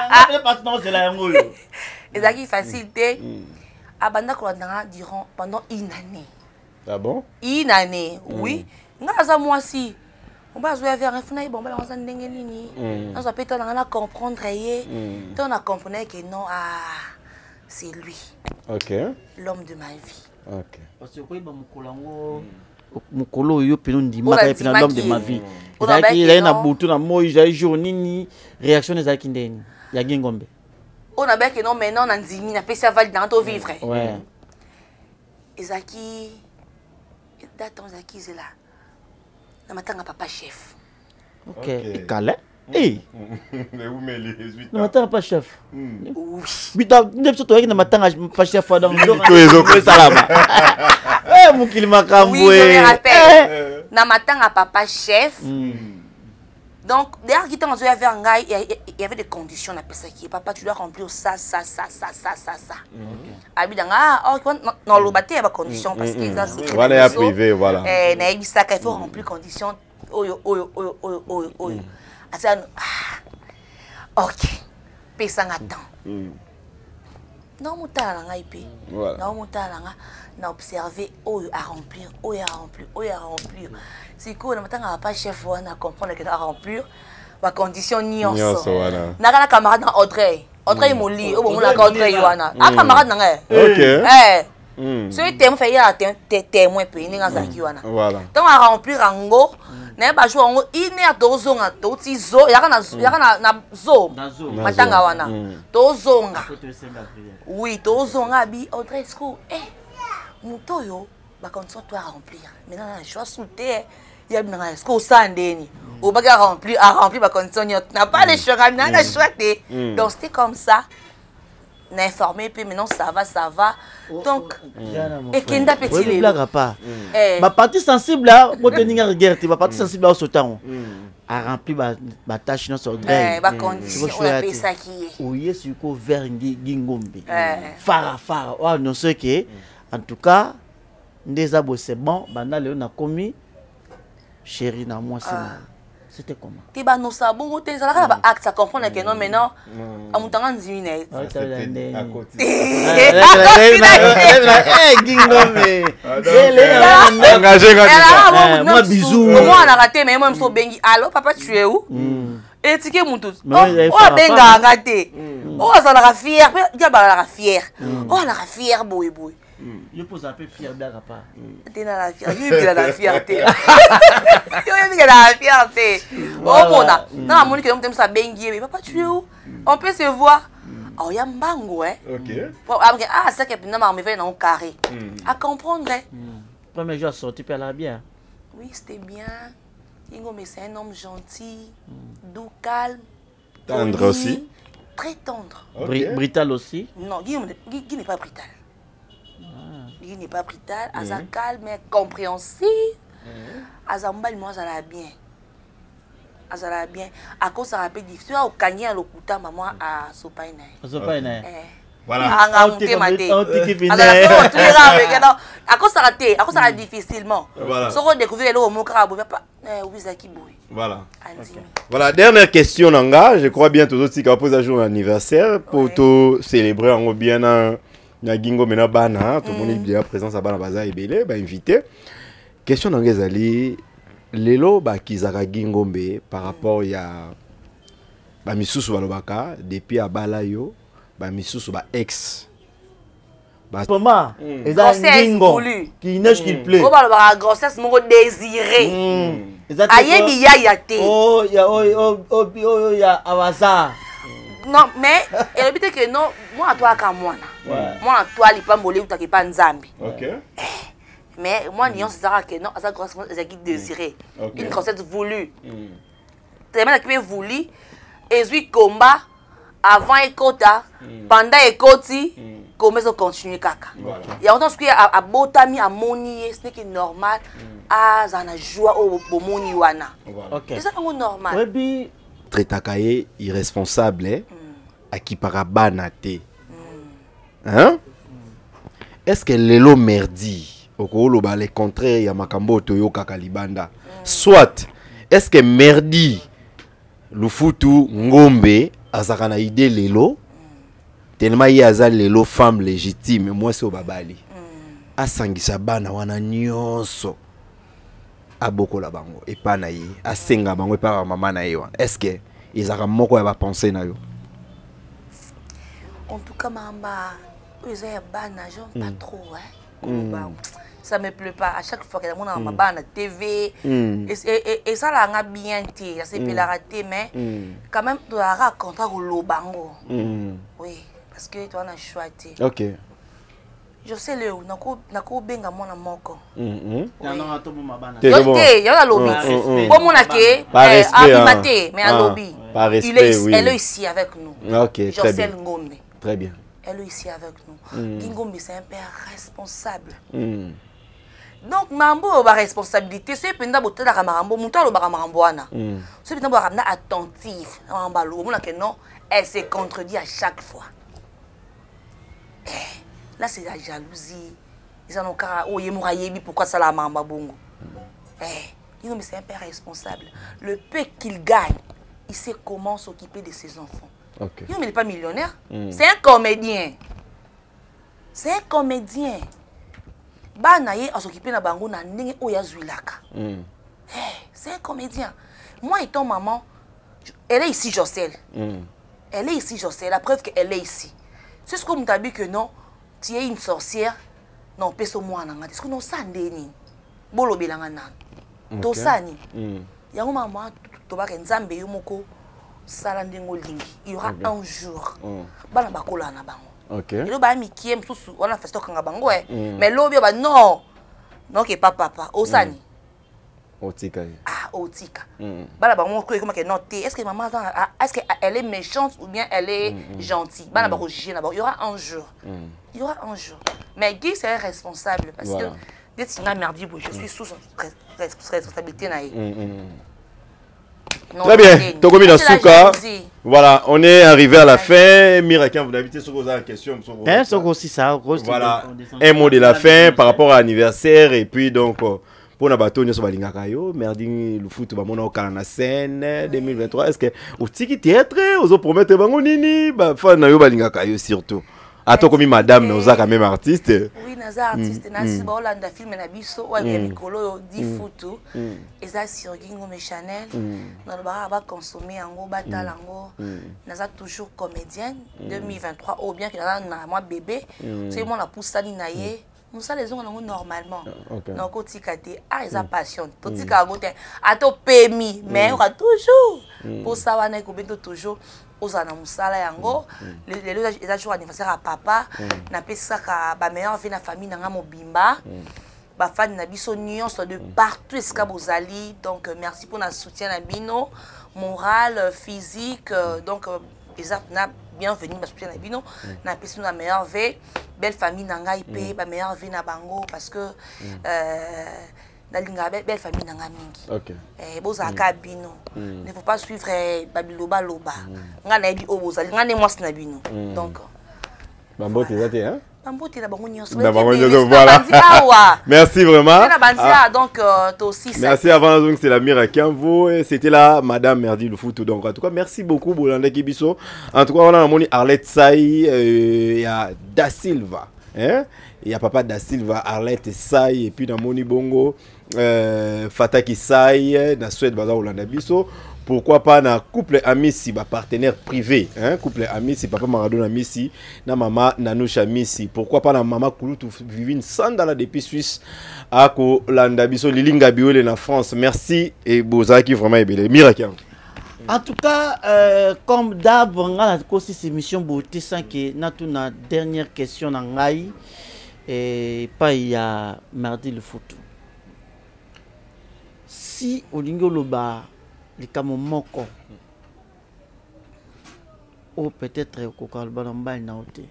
C'est facile. Abanda Kolandanga durant pendant une année. Ah bon? Une année, oui. Ngaza moi si. On va jouer vers un fenêtre, bon, on s'en dengue nini. On s'appelle on a comprendre on a compris que non, c'est lui. Ok. L'homme de ma vie. Ok. Parce que quoi, Mukolango. Mukolo yo penon di maka et l'homme de ma vie. Il a na bouton na moi, j'ai jour nini réaction des akindeni. Ya Gingombe. On a bien que non, maintenant, on a dit, on a fait ça valide dans ton vivre. Ouais. Ezaki, d'attends, Ezaki, c'est là. On m'attend à papa chef. Ok. Et Calais? Eh! Mais où met les résultats? On m'attend à papa chef. Oui. Mais tu as surtout avec m'attend à papa chef dans le salama. Eh, mon qu'il m'a camboué. Oui, je me rappelle. On m'attend à papa chef. Donc, derrière qui t'a vers un gars, il y avait des conditions. On appelle ça qui papa, tu dois remplir ça. Ah, non, le bâti, il y a des conditions parce que ça, c'est. Voilà, privé, voilà. Il faut remplir conditions. Ok. Paye ça à temps. Non, mon talent, non, mon talent, on a observé, à remplir, à remplir. C'est quoi, on a pas chef, on a compris que à remplir, ma condition ni en sort. On a un camarade dans Audrey. Audrey m'a dit, on a Audrey Yohana. Un camarade dans elle. Ok. Celui témoin fait y témoin pays dans sa Yohana. Voilà. Donc à remplir en go, n'a pas joué en go, il n'est à dozo à toti zo, y a na zo. Matanga wana. Dozo nga. Oui, dozo nga bi Audrey school. Mutoyo, bah condition toi à remplir. Maintenant, je dois sauter. Il y a ce qu'on s'endénie. Au bac à remplir ma condition. N'a pas les choix, n'a pas choisi. Donc c'était comme ça. N'a informé puis maintenant ça va. Donc et Kenda petit les. Blague pas. Ma partie sensible là, pour tenir regarder, ma partie sensible là au sautant. A rempli ma tâche dans son gré. Bah condition on appelle ça qui est. Oui, c'est quoi vers Gingombe. Fara. Oh non ce que en tout cas des abos c'est bon, banda Léon a commis chérie na moi c'était comment? Tu vas nous sabons, tu es là, acte, ça comprend que non, maintenant, à mon temps, on dit une aide. Moi, bisous. Moi, on a raté, mais moi, je me suis bengi. Allô, papa, tu es où? Et tu es où tout? Oh, benga, raté. Oh, ça l'a fier. Il y a la fier. Oh, la fier, boy. Je pose un peu fier d'un repas. Tu es dans la fierté. Tu es dans la fierté. Oh, bon, non, mon équipe, on ça bengi. Mais papa, tu es où? On peut se voir. Oh, il y a un bango, hein. Ok. Ah, c'est que finalement, on me fait dans un carré. À comprendre. Premier jour sorti, tu allais bien. Oui, c'était bien. Ingo, mais c'est un homme gentil, doux, calme. Tendre aussi. Très tendre. Brutal aussi? Non, Guy n'est pas brutal. Guy n'est pas brutal. Asa calme, mais compréhensif. Asa mbali, moi, ça l'a bien. Ça l'a bien. À cause ça rappelle difficile. Au Kanye, à l'Okuta, maman, à Sopaina. Voilà. À cause ça raté, à cause ça a difficilement. Voilà. Si on découvre le mot carabo, pas voilà. Voilà, dernière question Nanga, je crois bien tous autres qui posent un jour anniversaire pour tout célébrer en bien na gingo mena bana, tout le monde est bien présent à bana baza ebele, ba invité. Question Nanga zali lelo ba kizaka gingombe par rapport ya ba misusu balobaka depuis abala yo ba misusu ba ex Comment? Et ça gingo qui neige qu'il plaît. On va la grossesse mon désiré. Ayebi ya te. Oh ya awaza. Non mais elle dit que non, moi toi ka moi na. Moi toi li pas molé ou ta ki pas nzambi. OK. Mais moi nion c'est ça que non, ça grossesse c'est qui désiré. Une grossesse voulue. Tellement que voulu et puis combat avant ekota pendant ekoti comment ça continue kaka. Il y a autant que à botami à moni ce n'est normal à zana joie au bomoni wana. OK. C'est ça normal. Oui. Tretakaye irresponsable à qui parabana te. Hein? Est-ce que lelo merdi okolo ba le contraire ya makambo toyo kaka libanda? Soit est-ce que merdi Lufutu ngombe azakana idée lelo tellement il y a lelo femme légitime moi c'est au babali asangisa bana wana nyonso abokola bango et pas naïe asenga bango par maman naïe est-ce que ils a moko ya ba penser na yo? En tout cas mamba ils ont bana j'aime pas trop hein. Ça me plaît pas à chaque fois que on a ma bande TV et ça là bien ti ça c'est la raté mais quand même tu as raconté au lobango. Oui parce que tu as choisi. OK. Je sais le nako benga mona moko. Non to ma bana. Il y a la lobby. Bon mona ke mais à lobby. Il est ici avec nous. OK, très bien. Ngombe. Très bien. Elle est ici avec nous. Gingombe c'est un père responsable. Donc mambo ba responsabilité c'est penda botela ka marambo muto lo ba marambo wana. C'est penda ba ramna attentif. Mamba lo mona que non, elle se contredit à chaque fois. Là c'est la jalousie. Ils en ont cara oh yemura yebi pourquoi ça la mamba bongo. Gingombe c'est un père responsable. Le peu qu'il gagne, il sait comment s'occuper de ses enfants. OK. Il n'est pas millionnaire, c'est un comédien. C'est un comédien. Bana ye a s'occuper na bango na ndenge oya zuilaka. C'est un comédien. Moi étant maman, elle est ici Jocelyne. Elle est ici Jocelyne, la preuve qu'elle est ici. C'est ce qu'on t'a dit que non, tu es une sorcière. Non, peso moi nanga. Est-ce que non ça ndeni? Bolo belanga nan. To sani. Yango maman to ba nzambe yo moko sala ndengo lingi. Il y aura un jour. Bana bakola na bango. OK. Et là Mickey on a fait stock nga bango mais lobi ba non. Non que papa Osani. Otika. Ah, Otika. Bala bango ko comme que non est-ce que maman est-ce qu'elle est méchante ou bien elle est gentille? Bala ba juger d'abord, il y aura un jour. Il y aura un jour. Mais Guy c'est responsable parce que dès que tu merdi, je suis sous responsabilité na. Très bien, Togomi Nasuka. Voilà, on est arrivé à la fin. Mirakin, vous avez invité sur vos questions. Aussi ça. Voilà, un mot de la fin par rapport à l'anniversaire. Et puis donc, pour la bateau, nous sommes à Lingakayo. Merdi, le foot, on a au Canada scène 2023. Est-ce que au tiki théâtre, vous promettez Bangonini, fan na yo Lingakayo surtout. Attends comme madame Noza quand même artiste. Oui, Naza artiste. Nasi ba Olanda film na biso ou bien mikolo di foot. Eza sur Gingo Chanel. Na ba consommer yango batalango. Naza toujours comédienne 2023 ou bien que na moi bébé. C'est moi la poussani na ye. Nous ça les gens normalement. Donc au tikate ah eza passion. To tika go te ato permis mais on a toujours pour ça wana ko beto toujours Osana musala yango les jours anniversaire à papa na pesaka ba meilleur vie na famille na mobimba ba fan na biso nyonso de partout esika bozali donc merci pour notre soutien na bino moral physique donc na bienvenue ba soutien na bino na pesi na meilleur vie belle famille na ngai pe ba meilleur vie na bango parce que Nalinga belle famille nanga mingi. OK. Bozaka bino. Ne faut pas suivre babiloba loba. Nga na bi obozali nga ne mwasi na bino. Donc Bambo tezate hein? Bambo te na bango nyonso. Voilà. Merci vraiment. Donc toi aussi merci avant donc c'est la Mirakin vous et c'était là madame Merdi le foot donc en tout cas merci beaucoup Bolanda Kibiso. En tout cas on a moni Arlette Sai il y a Da Silva hein? Il y a papa Da Silva, Arlette Sai, et puis dans Moni Bongo, Fataki Sai, dans Suède, Baza Olanda Biso. Pourquoi pas dans couple Amissi, partenaire privé, hein? Couple Amissi, papa Maradona Amissi, na maman Nanoucha Amissi. Pourquoi pas dans maman Kouloutou Vivine Sandala depuis Suisse, à Olanda Biso, Lilinga Biole en France. Merci et Bozaki vraiment ébélé. Miracle. En tout cas, comme d'hab, on a aussi cette émission beauté sans que na dernière question n'angai. Et pas il y a mardi le photo. Si au lingo loba les camomoko ou peut-être au kokalbalamba na ote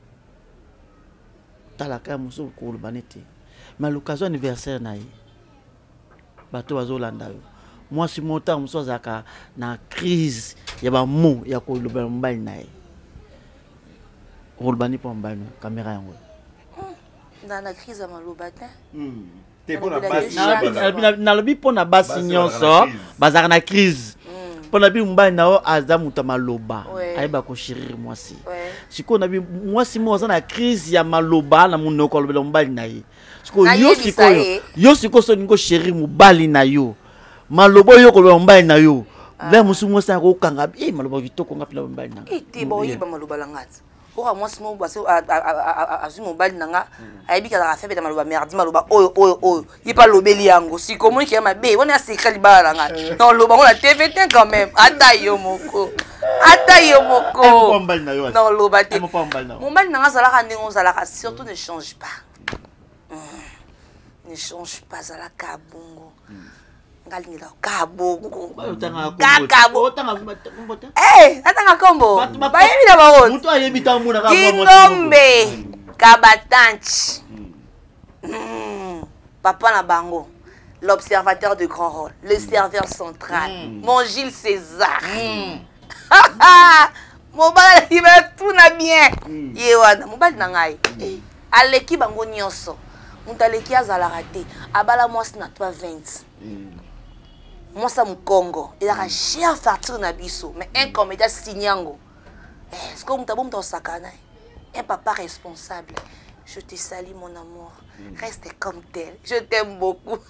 talaka muso ko lubanete mais l'occasion anniversaire na yi bato bazolanda yo moi si monta muso zaka na crise ya ba mo ya ko lubanamba na yi rolbani po mbano caméra yango dans la crise à Malobata. Na lobi po na basi nyonso bazaka na crise. Po na bi mba na azamuta maloba. Aiba ko chérir mwasi. Siko na bi mwasi mo na crise ya maloba na munoko lobela mbali na ye. Siko yo siko so ningo chérir mubali na yo. Malobo yo ko lobela mbali na yo. Le musu mwasi ko kanga maloba kitoko ngapi na mbali na. Ite bo yiba maloba langati. Pour moi si mon boisson a mon bal nanga a dit qu'elle a fait de maloba merdi maloba oh il pas lobeli yango si comment qui ma bé on a secret liba nanga non loba on a TVT quand même atayo moko non loba te mon bal nanga ça la rendre on ça la surtout ne change pas ça la kabongo ngalingi la kabongo atanga kombo bayebi na barote muto ayebi tamuna ka Kingombe Kabatanchi papa na bango l'observateur de grand rôle le serveur central mon Gilles César mobala iba tout na bien yewana mobali na ngai aleki bango nyonso mutu aleki azala raté abala mwasi na 20 moi ça me Congo il a cher facture na biso mais un comédien signango est-ce que mutabom to sakana un papa responsable je te salue mon amour reste comme tel je t'aime beaucoup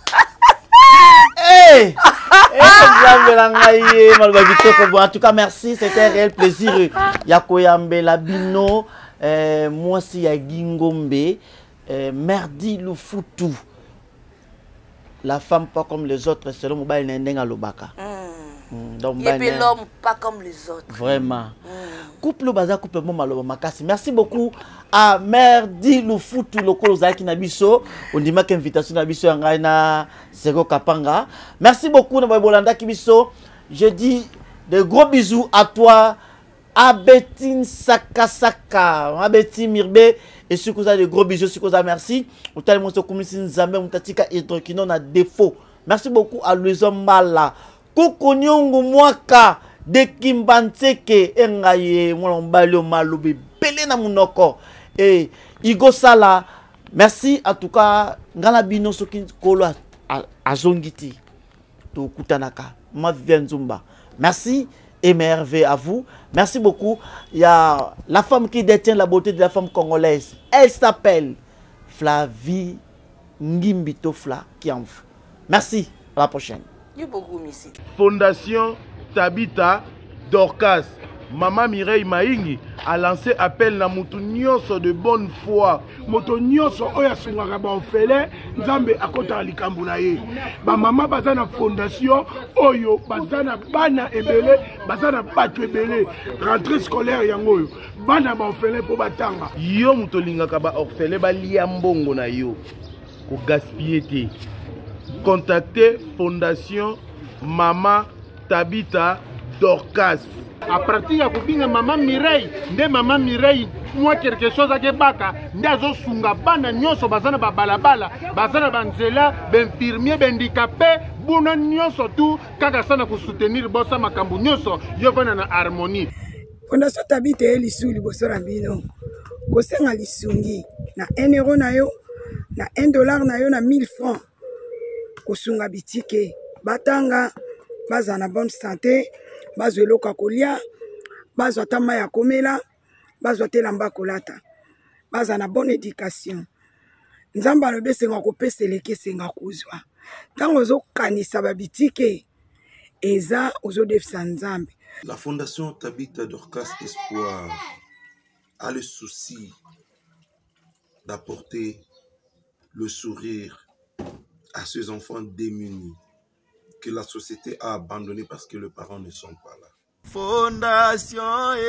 en tout cas merci c'était un réel plaisir yakoyambe la bino moi si ya Gingombe Merdi Lufutu. La femme pas comme les autres, selon Mobile Nendenga Lobaka. Donc, et puis l'homme pas comme les autres. Vraiment. Couple baza couple mo maloba makasi. Merci beaucoup à Merdi Lufutu Lokolo Zaki Nabiso. On dit ma invitation Nabiso ngai na Sego Kapanga. Merci beaucoup na Bolanda Kibiso. Je dis de gros bisous à toi. Abetine Sakasaka, Abetine Mirbe, et si vous avez de gros bisous, si vous avez merci. Vous avez mon commission Nzambe, Mutatika Hydrokino na défaut. Merci beaucoup à Luizon Mala. Kukonyongo Mwaka, de Kimbanseke, Engaye, Mwalombalio Malobe, Pelé na Munoko, et Igo Sala. Merci en tout cas, Ngala Bino Sokin Kolo Azongiti, to Kutanaka, Ma Viviane Zumba. Merci. Émerveillé à vous. Merci beaucoup. Il y a la femme qui détient la beauté de la femme congolaise. Elle s'appelle Flavie Ngimbito Fla Kiamf. Merci. À la prochaine. Fondation Tabita Dorcas. Maman Mireille Maingi a lancé appel na mutu nyonso de bonne foi. Moto nyonso oya sungaka ba ofele Nzambe akota likambu na ye. Ba mama bazana fondation oyo bazana bana ebele bazana batu ebele rentrée scolaire yango yo. Bana ba ofele po batanga. Yo muto lingaka ba ofele ba lia mbongo na yo. Ko gaspiller te. Contactez Fondation Mama Tabita Dorcas. À partir ya kubinga Maman Mireille, nde Maman Mireille, moi quelque chose à Kebaka, ndazo sunga bana nyonso bazana ba balabala, bazana banzela, benfirmier, handicapé, buna nyonso tout, kaka sana ku soutenir bossa makambu nyonso, yo bana na harmonie. Fondation Tabita elisu liboso na bino. Kosenga lisungi na 1 euro na yo, na 1 dollar na yo na 1000 francs. Kosunga bitike, batanga, bazana bonne santé. Bazwa eloka kolia, bazwa tama ya komela, bazwa telamba kolata, bazwa na bonne éducation. Nzambe alobi esenga kopesa eleki esenga kozwa. Ntango ozokanisa babitike eza ozodefisa Nzambe. La Fondation Tabita Dorcas Espoir a le souci d'apporter le sourire à ces enfants démunis que la société a abandonné parce que les parents ne sont pas là. Fondation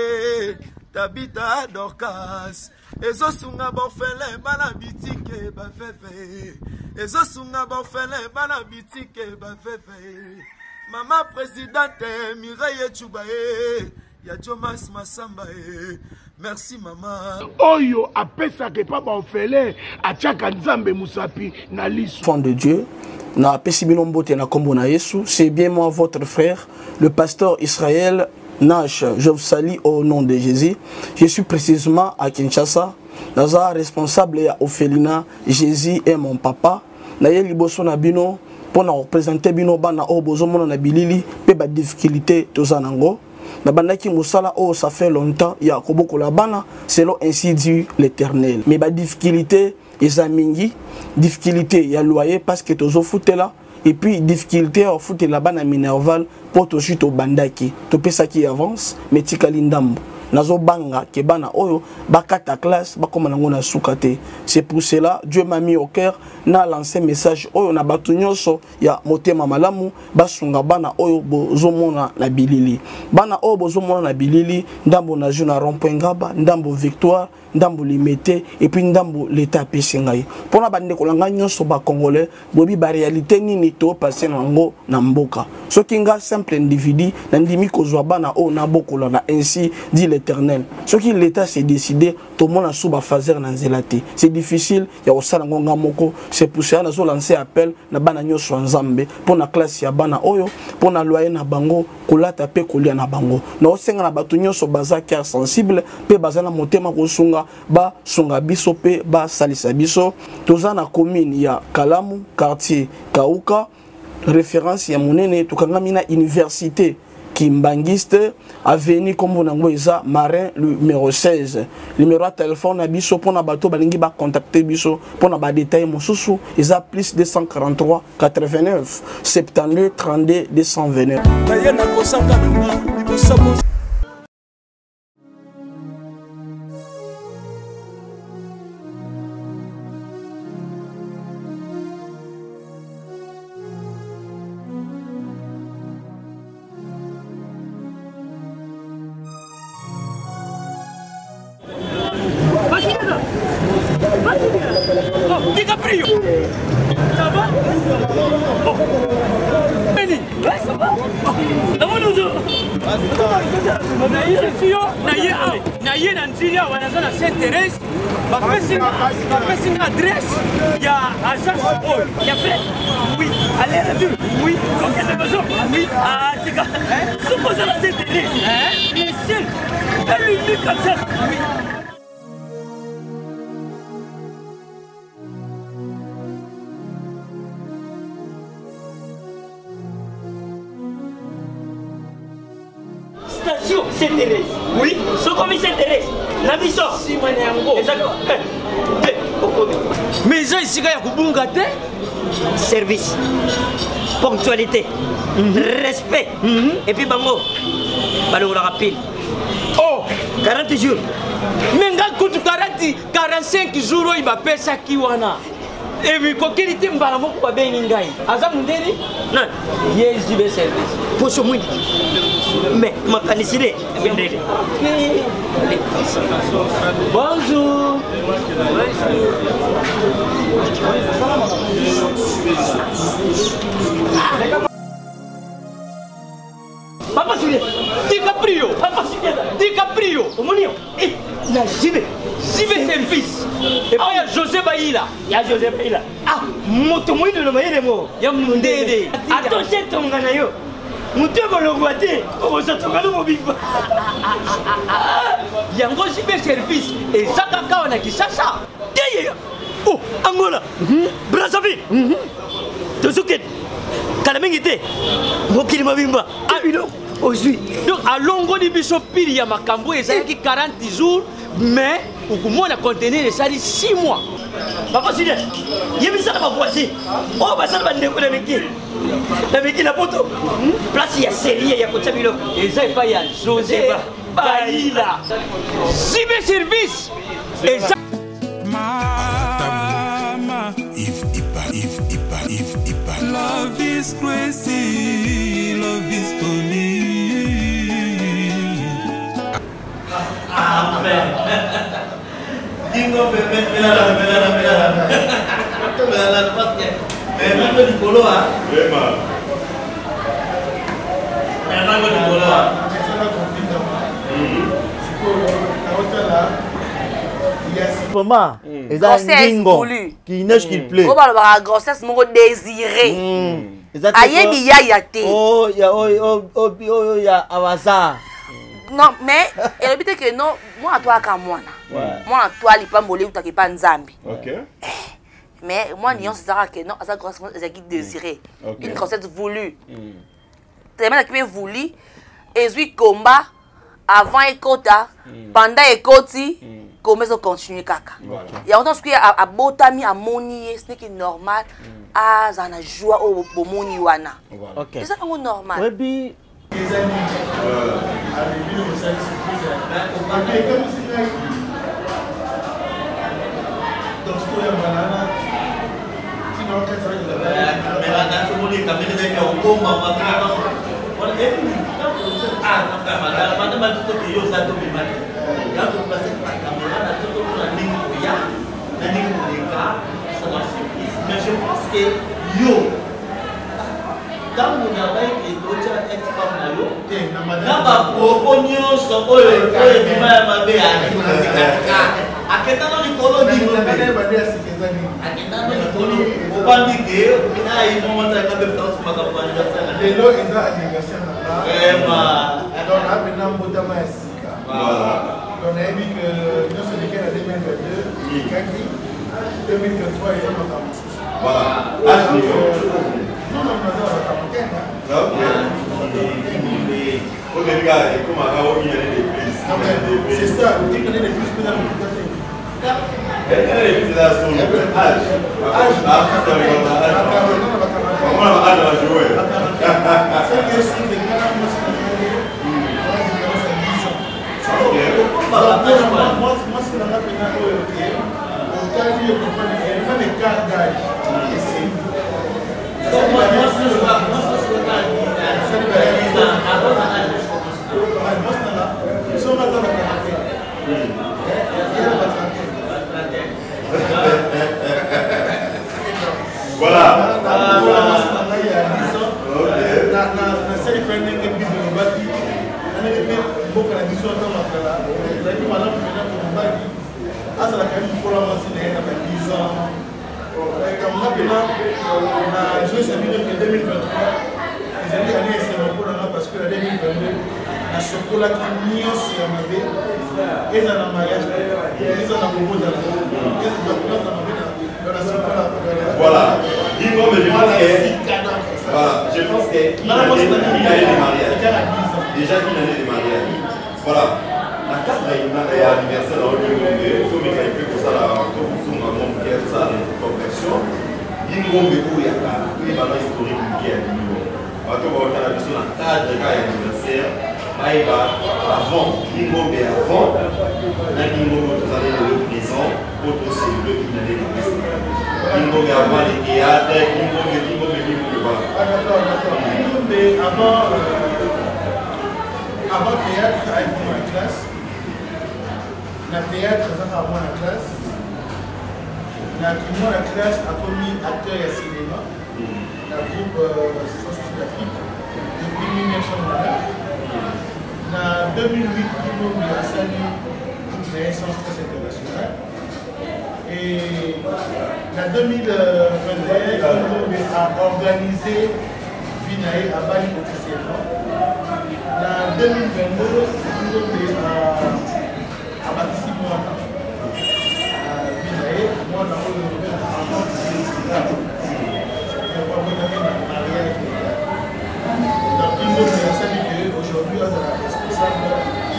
Tabita Dorcas ezosunga bofele bana bitike bafefe ezosunga bofele bana bitike bafefe Mama présidente Mireille Chubae ya Jomas Masamba merci maman. Oyo apesa ke papa ofele achaka Nzambe musapi na lisu. Enfant de Dieu. C'est bien moi, votre frère, le pasteur Israël Nash. Je vous salue au nom de Jésus. Je suis précisément à Kinshasa. Naza responsable à Ophelina. Jésus est mon papa. Naye liboso na bino pour na représenter bino bana o bozomo na bilili pe ba difficulté tozanango. Na bandaki musala oh ça fait longtemps ya koboko la bana selon ainsi dit l'Éternel. Mais ba difficulté ezamingi difficulté ya loyer parce que tozo foutela et puis difficulté au foot là-bas na Minerval pour to chute au bandaki to pesa qui avance mais tikali ndambo nazo banga ke bana oyo bakata classe bakoma nango na sukate. C'est pour cela Dieu m'a mis au cœur na lancé message oyo na batu nyonso ya motema malamu basunga bana oyo bozomona na bilili bana oyo bozomona na bilili ndambo na juna rond-point Ngaba ndambo Victoire ndambo limité et puis ndambo l'état pesingai pona bande kolanga nyonso ba congolais bobi ba réalité nini to passer nango na mboka soki nga simple individu na ndimi kozwa bana o na bokola na ainsi dit l'Éternel soki l'état s'est décidé to mona suba fazer na nzelati c'est difficile ya osala ngonga moko c'est pour ça na zo lancer appel na bana nyonso Nzambe pona classe ya bana oyo pona loyer na bango kolata pe kolia na bango na osenga na batu nyonso baza cœur sensible pe baza na motema kosunga ba sunga biso pe ba salisa biso toza na commune ya Kalamu quartier Kauka référence ya monene tukangami na université Kimbangiste avenue comme nango eza Marin numéro 16 numéro de téléphone na biso pona bato balingi ba contacter biso pona ba détail mosusu eza plus 243 89 72 32 229. DiCaprio. Ça va? Benny, ça va? naye na nzili awa naza na Sainte-Thérèse bapesi nga adresse ya agence oyo ya fait oui allez la vue oui ok c'est besoin oui ah tika supposé la Sainte-Thérèse bien sûr elle lui comme ça oui. Station Sainte-Thérèse. Oui. Ce qu'on Sainte-Thérèse. La mission. Si moi exactement. Mais ça ici il y a kubunga te. Service. Ponctualité. Respect. Et puis bango. Balo la rapide. Oh, 40 jours. Mais nga kutu 45 jours il va payer ça qui wana. Et puis kokeli te mbala moko ba bengi ngai. Aza mundeni? Non. Yes, du service. Poso mwindi. Mais ma canicide bonjour. Papa Julien, DiCaprio, Papa Julien, DiCaprio, Omonio, et la JB service. Et puis il y a José Baïla. Il y a José Baïla. Ah, moto moi de le maïle mo. Il y a mon dédé. Attention ton ganayo. Mutu bolongwate, on se trouve dans mon bimba. Yango jibe service et Zakaka on a qui ça. Oh, Angola. Brazzaville. Tosuket. Kalamengite. Mokili mabimba. Ah, aujourd'hui. Donc à longo de biso pili ya makambo ezaki 40 jours mais okumona contenir ça dit 6 mois. Papa Julien, yebisa na voici. Oh basala bandeko na meki. Na meki na poto. Place ya série ya kocha bilo. Eza pa ya José Baïla. Zibe service. Eza Mama, if love is crazy, love is funny. Amen. Dingo mela parce que même le polo ah vraiment même le polo maman dingo qui neige qu'il plaît on va la grossesse mon désiré ayebi ya te oh ya awaza. Non, mais elle habite que non, moi à toi comme moi. Moi à toi, il pas molé ou t'as pas nzambi. Ok. Mais moi, nion c'est ça que non, ça grosse c'est qui désiré. Une grossesse voulue. Tellement que voulu et lui combat avant et kota, pendant et koti, comment ça continue kaka. Il y a autant ce qui a botami à monier, ce qui est normal. Ah, ça na joie au moni wana. Ok. C'est ça comme normal. Oui. Les amis, arrivé au sein de surprise, comme si donc ce qu'on a banana, sinon qu'est-ce que ça va caméra dans ce monde, caméra dans le combat, mais je pense que yo tango na bai ke docha ex-femme na yo na ba propos nyonso oyo ebima ya mabe akatika akenda no likolo ndimo akenda no likolo obandi ke na inomata na befta makambo anniversaire lelo eza anniversaire na vraiment donc na bina mbota ma sika voilà donc na yebi que nyonso lequel na 2022 kaki 2023 eza makambo voilà non, non, non, c'est ça, vous dites qu'on est les plus pédales de côté. Elle est plus là sur le âge. pour la moitié de 10 ans. Comme maintenant, on a joué ce milieu en 2023. Les années c'est pour parce que la 2022, la chocolat qui est mis aussi à ma vie, et dans le mariage, et dans le bobo de la vie. Voilà. Dis-moi, mais je pense qu'il y a une année de mariage. Déjà une année de mariage. Voilà. La carte d'anniversaire dans le monde, comme il y a eu pour ça, la conversion, il y a une historique qui est avant, le présent, pour célébrer une année de Kingo avant les théâtres, Kingo. Avant théâtre, avec la classe, la théâtre, avant la classe, la classe a commis acteur et cinéma, la groupe Sud-Afrique, depuis 1909. En 2008, Kingo a salué une naissance très internationale. Et en 2021, Kingo a organisé Vinae à Bali officiellement. En 2022, Kingo a participé à Vinae. Moi, dans donc, Kingo a salué aujourd'hui, on est responsable.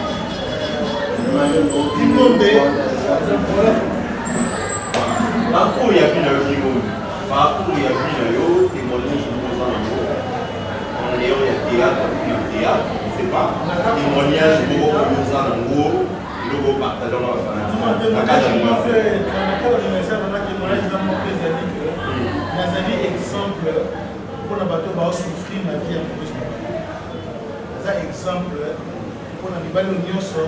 Parcours, il y a vu le Kingo. Parcours, il y a vu le témoignage en ayant le théâtre, on ne sait pas. Témoignage, il y a en gros, il y a partage dans la famille. La carte d'anniversaire, exemple, pour la bateau, on va souffrir la vie amoureuse. C'est un exemple pour la vie amoureuse.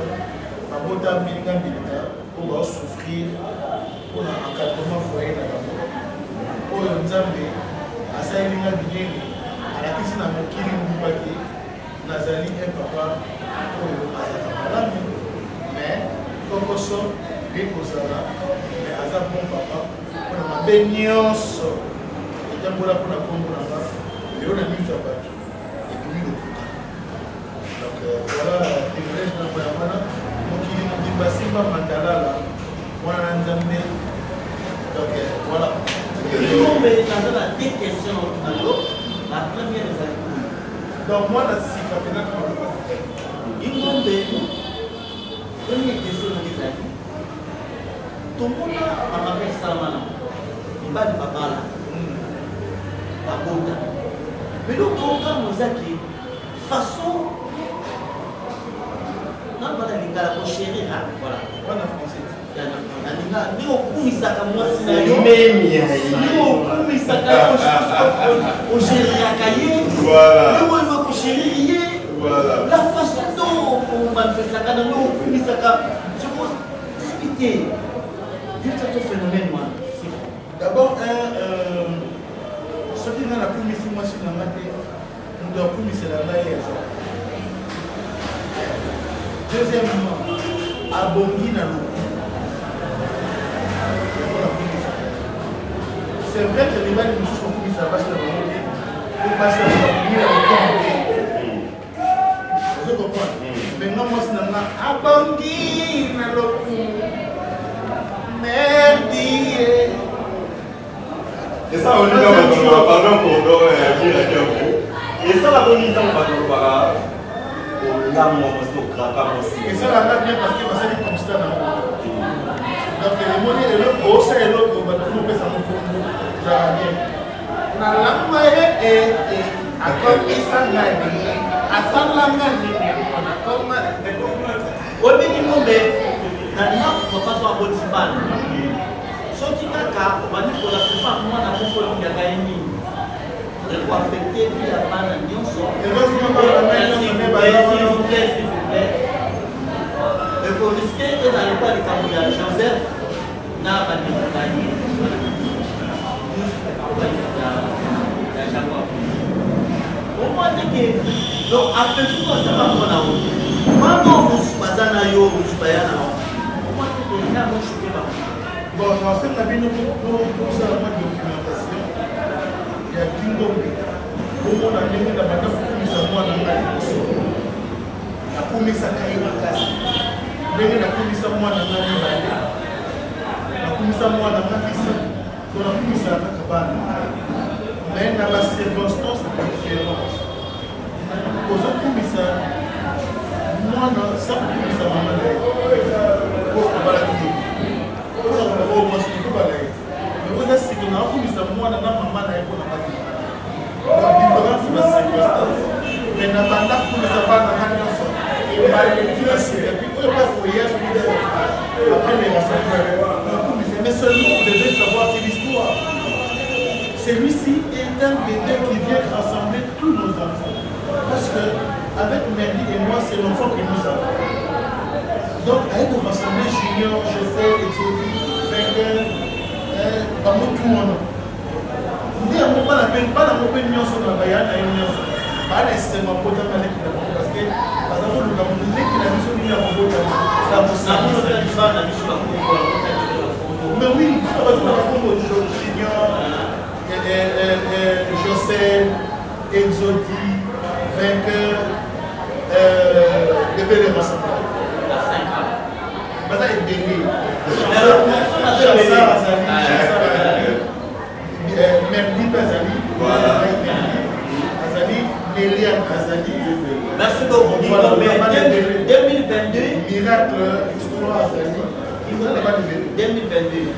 On va souffrir pour l'encadrement foyer. Pour le Nzambe, à ça il y a bien à la question de mon kiri Moubaki, Nazali et papa pour le Azaka. Mais comme on sort, les Kozala, mais Azak bon papa, pour la baignance, et bien pour la Congo, et on a mis sa batte. Et puis le Kouta. Donc voilà, les vrais de Boyamana, mon kiri Moubaki, Mandala, là, voilà Nzambe. Donc voilà. Mais dans la deux questions, la première est donc moi la première question tout le monde a appelé Salman. Il va de Babala. Babota. Mais le programme nous a dit façon. Non, pas la chérie. Voilà. On a français. Ni okumisaka mwasi na yo ni okumisaka osheriaka ye ni oyo kosheri ye la façon dont omanifestaka nango okumisaka habité ce phénomène moi d'abord soki nga nakumisi mwasi nanga te moto akumisela ngai eza deuxièmement abongi na lokumu. C'est vrai que les balles nous sont mis à base de la pour passer à la vous comprenez? Maintenant, moi, c'est un abongi na lokumu. Merdier. Et ça, on dit dans pardon pour dire et ça, la bonne idée, on va le voir. Et ça, la date bien parce que ça, c'est constant. Donc, les monnaies et le haut, c'est l'autre, on va trouver ça. Na lama et à comme Isangani, à Salangani, comme au minimum, na papa soit Botiban. Sorti Kaka, on va dire que la plupart moi n'a pas fait de gagner. Il faut affecter la bande à Nyonso. S'il vous plaît. Le policier est dans le pas de Cameroun, Joseph n'a pas de gagner. Au moins, donc, après tout, ça va prendre la route. Maman, vous ne pas au moins, il y a mon choqué. Bon, en fait, la vie, pour ça, la documentation, il y a Kindombe. Pour moi, la vie, la bataille, pour nous, ça, moi, la commis, ça, caille ma casse. La commis, ça, moi, la commis, ça, moi, la casse. Donc, la commis, ça, la cabane. Mais dans la circonstance, c'est différent. Aux autres commissaires, moi, ça, commis, ça, maman, pour la balade. Mais seulement vous devez savoir, c'est l'histoire. Celui-ci est un bébé qui vient rassembler tous nos enfants. Parce que avec Merdi et moi, c'est l'enfant que nous avons. Donc, avec nous rassembler Junior, Joseph, Exodie, par tout le monde. Vous dites, on pas la peine, pas la peine, sur la bayane, pas nécessairement pour parce que, par exemple, le Camerounais qui a mis sur l'île à Mobo, mais oui, parce que nous Junior, Joseph, Exodie, vainqueur, de belles rassemblements. Bata est béni. Merdi Bazali, Azali, Méliane Azali. Merci beaucoup. 2022. Miracle, Exploit Azali. 2022.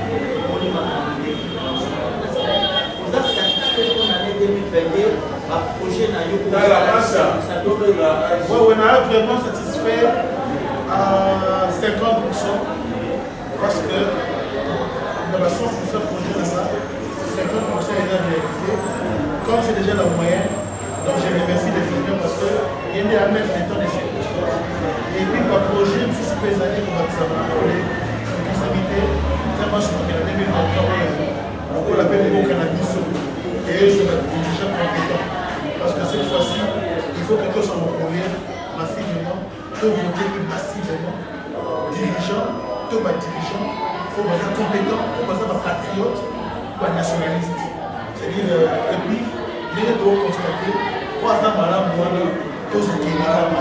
Vous êtes satisfait pour l'année 2022 par projet Nayo. Oui, on a vraiment satisfait à 50%. Parce que dans la source de ce projet-là, 50% est déjà réalisé. Comme c'est déjà la moyenne, donc je remercie les films parce qu'il y a à mettre les temps de circonstances. Et puis, par projet, je suis présenté comme ça pour les responsabilités. Ça marche pour la 2023. Donc, on l'appelle le cannabis. Et je suis déjà compétent. Parce que cette fois-ci, il faut que quelque chose soit contrôlé massivement, que voter massivement, dirigeant, que ma dirigeant, pour être compétent, pour être patriote, pour être nationaliste. C'est-à-dire, et puis, les deux constater, pour être malade, moi, tous ceux qui sont malades,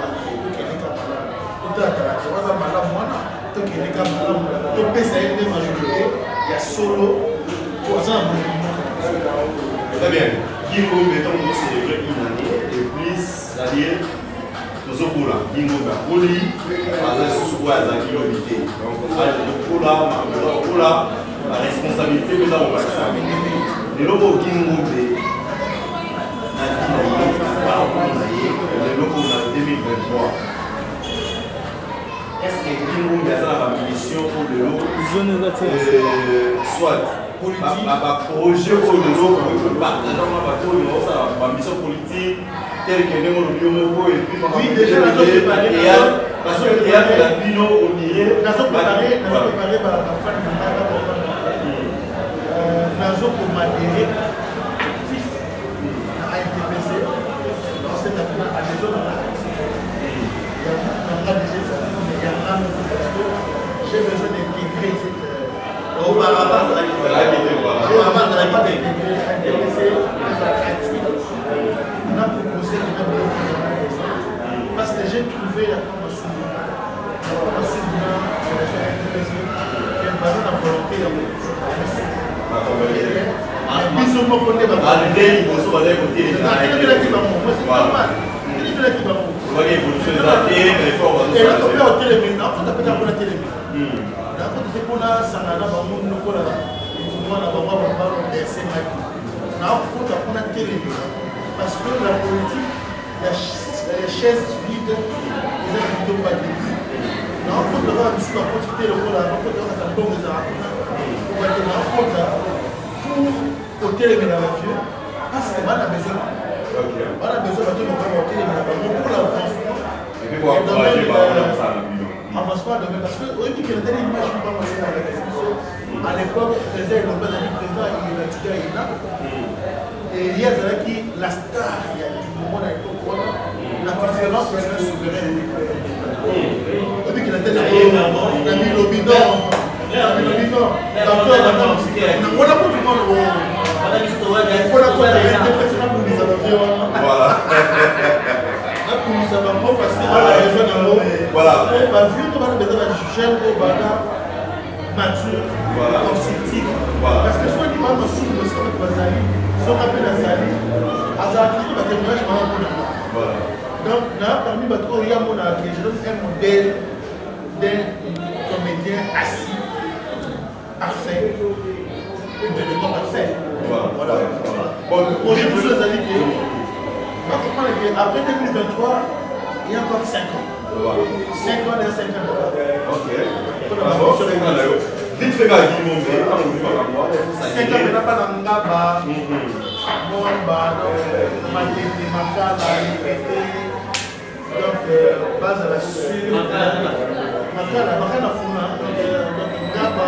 il y a solo pour très bien. Kingo mettons nous célébrer une année et plus c'est-à-dire nous sommes là. Kingo va poli, parce que sous quoi ça kilomité. Donc pour là la responsabilité que nous avons ça. Les locaux Kingo de les locaux en 2023. Est-ce que Kingo a la mission pour le lot soit projet pour le lot la mission politique telle que nous l'avons et puis oui déjà nous avons préparé parce que il y a la bino au nier nous avons préparé par la fin de nous avons pour m'adhérer à ITPC dans cette adhésion j'ai besoin d'intégrer cette parce que j'ai trouvé la formation parce que la politique, les chaises vides, les plutôt pas de non, pour le voir, je suis à côté de la pour côté de la voiture, parce que on a besoin. On a besoin de pour l'avancement. Et puis pour encourager avancement de parce que oui, qu'il y a une image pas moi à l'époque, le président il a étudié à Ina. Et il y a la star, il y a du moment à l'époque, la conférence sur la souveraineté. Et puis qu'il a mis le bidon. constructif. Parce que soit l'imam a souffle de ce qu'on appelle la salle, donc là, parmi les autres, il y a un modèle d'un comédien assis, parfait, de parfait. Voilà. Bon, le projet de choses après 2023, il y a encore 5 ans. 5 ans et 5 ans. Ok. Vite fait, c'est comme pas dans Ngaba, Mwamba, Matete, Makala, donc base à la sur Makala Funa, donc Ngaba,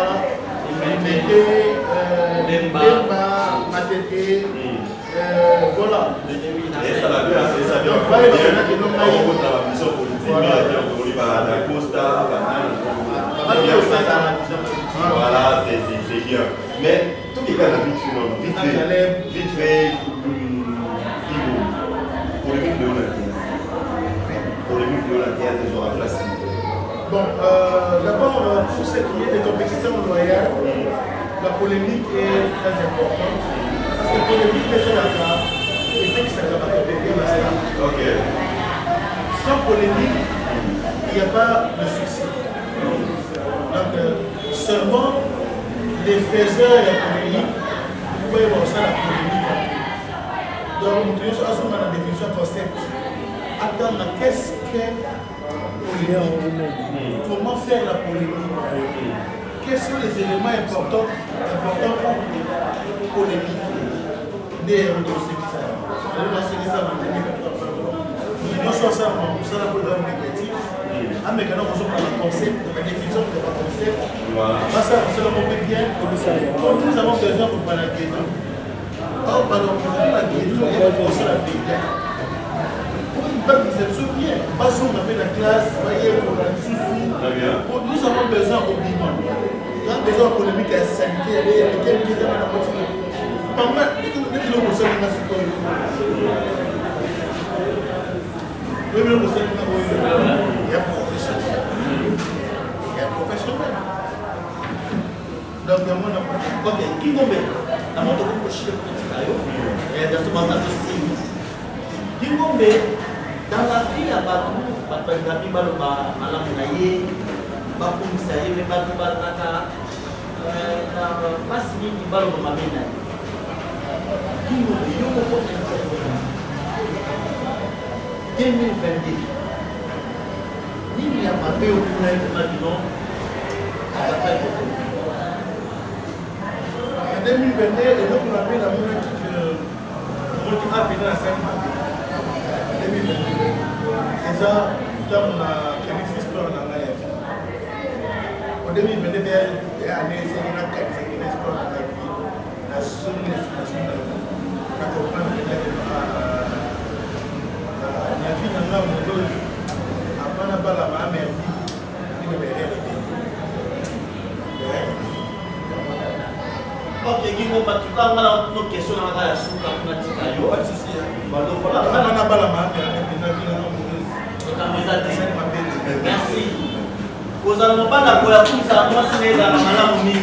Demba, Matete, voilà. Et ça va bien, ça voilà, c'est bien. Mais tous les cas, vite fait, polémique de la théâtre des orages. Bon, d'abord, pour ce qui est des compétitions loyales, la polémique est très importante. Parce que la polémique est sur la table, et fait que ça va compétir la star. Ok. Sans polémique, il n'y a pas de succès. Donc, seulement les faiseurs et la polémique, vous pouvez voir ça la polémique. Donc, nous sommes dans la définition concept. Attends, qu'est-ce qu'est polémique? Comment faire la polémique? Quels sont les éléments importants pour polémique? Des héros de ce qui ça. Nous sommes ça pour la programme négatif. Mais quand on reçoit le concept, la définition de la concept, ça on peut bien. Nous avons besoin pour parler de la or, pardon, pour la guérison, il faut penser la vérité. Pour une peuple qui se souvient, pas si on appelle la classe, voyez, pour la souffrir. Nous avons besoin d'obligeement. Nous avons besoin de polémique à la sanité, il y a quelques années à la moitié. Pas mal, dès que nous sommes dans la sécurité. Il y a professionnel. Il y a professionnel. Donc, il y a mon ok, qui m'ont mis dans mon domaine de chien et dans ce moment aussi. Qui m'ont mis dans la vie à Batou, Batou, Malamunaye, Bakou Misaye, mais Batou Bataka, Massi, Balou Mamina. Qui m'ont mis, 2022. Il y a pas de maintenant à la fin. En 2022, et donc on a pris la monnaie qui a payé la 5 mois. En 2022. Déjà, quand on a créé cette histoire dans la vie. En 2022, il y a une année, c'est une enquête, c'est une histoire dans la vie. La sous-estimation de la vie. On a compris la vie dans la vie. Après, on a pas la main, mais il me verrait. Ok, Guillaume, tu as une question dans la soupe à Pnatika. Pas de souci. Donc voilà, on a pas la main, merci. Vous n'avez pas la couleur comme ça, moi c'est dans la malamie.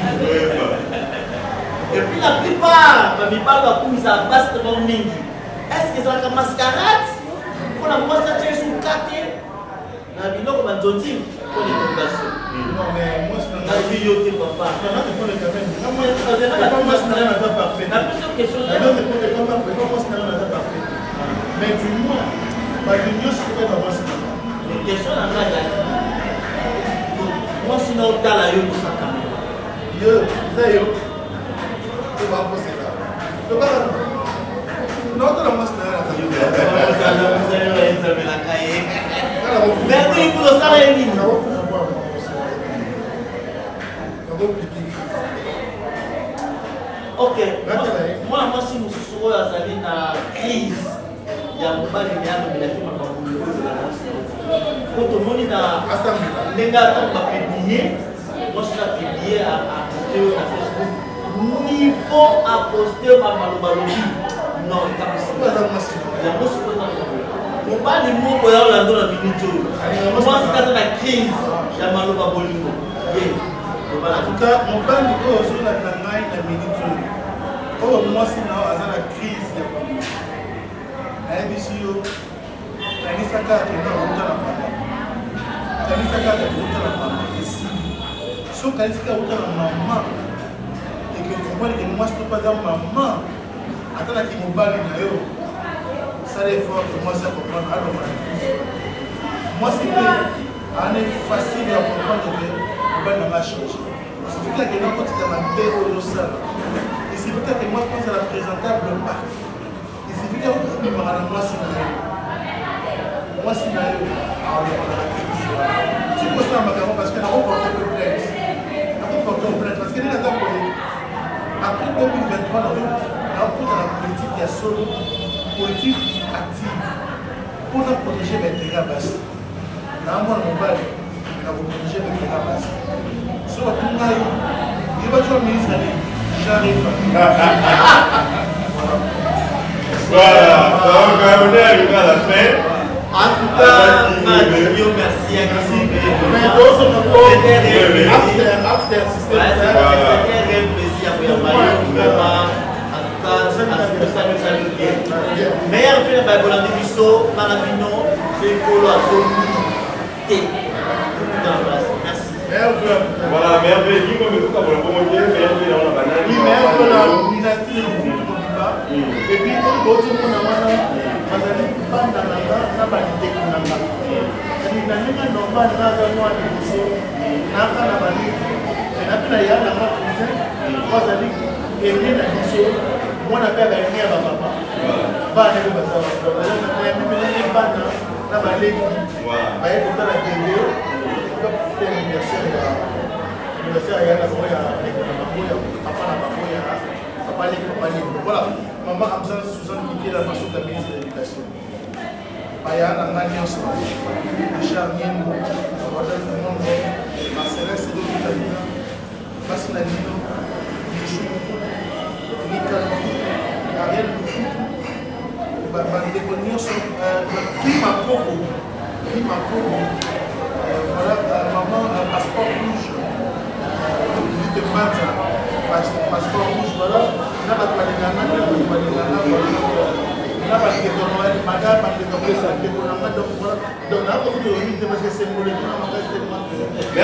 Et puis la plupart, mais pas la comme ça, passe devant Mingi. Est-ce que ça a une mascarade? On a moi ça tient sous 4. Na biloko banzoti pour l'éducation. Non mais moi c'est la vie papa. Non mais pour le quand même. Non moi moi c'est pas parfait. La plusieurs questions. Non mais pour le quand même, moi c'est pas parfait. Mais du moins, ba l'union c'est pas moi c'est. Les questions là là. Moi c'est dans la yo pour ça caméra. Yo, ça yo. Tu vas poser là. Tu vas non, tu la mostra là. Berti pour le salaire libre. Ok. Moi, si nous sommes dans la crise, il y a un mal de la vie. Quand on est dans les gars, on va pédiller. moi je l'ai publié à poster sur Facebook. Niveau à poster ma malobalobi. Non, il n'y a pas mon pas de mots pour aller dans la minute. Moi, c'est la crise. Il y a Maloba Bolingo. En tout cas, mon pas de mots sur la minute. Pour moi, c'est la crise. Moi, je ne peux pas dire maman. Attends, qui m'ont balé d'ailleurs. Ça l'effort pour moi, ça comprendre. Alors, moi, c'est facile à comprendre que le bal n'a changé. C'est pour ça que nous, quand tu as ma paix au sol, et c'est pour ça que moi, je pense à la présentable marque. Et c'est pour ça que moi, c'est moi, c'est c'est pour ça parce qu'elle a remporté le plainte. Elle a remporté le plainte parce qu'elle est là. Après 2023, dans la politique, il y a solo politique active pour nous protéger les intérêts basse. Dans mon mobile, on a protéger les intérêts basse. Sur la première, il va toujours ministre j'arrive. Voilà, donc on est arrivé à la fin. En tout cas, Dieu merci à Gassi. Mais d'autres after système. C'était un plaisir pour y avoir vraiment. En tout cas, ça nous bien. Meilleur film de Bolandi Bisso, Manabino, c'est Polo à Zone. Merci. Voilà, merveille. Qui comme tout à l'heure, pour monter, merveille dans la banane. Oui, merveille dans la dynastie de Moutoumba. Et puis, d'autres monde bazali banda na bandeko na nga na ndenge normal naza mwana liboso naka na bandeko napena ya na nga cousin bazali ene na biso mwana mpe abalingi ya bapapa bana mpe bazalaa bana na baleki baye kotala tele anniversaire ya na bango ya ndeko na bango ya papa na bango ya papa leki papa leki voilà maman Amzan Suzanne Mikela Masso de ministre de l'Éducation. Bayana Nanyos, Richard Niengo, Rodolphe Mongo, Marcelin Sédou Vitalina, Massina Nino, Michou, Nika, Ariel Moufout, Bandeko Nyonso, Klima Kobo, voilà, maman, passeport rouge, Lite Manza, passeport rouge, voilà. Na ba balingana na ba balingana na ba ke to no madame ba ke to ke sa ke ko na ma donc voilà donc na ko to ni te parce que c'est mo le na ma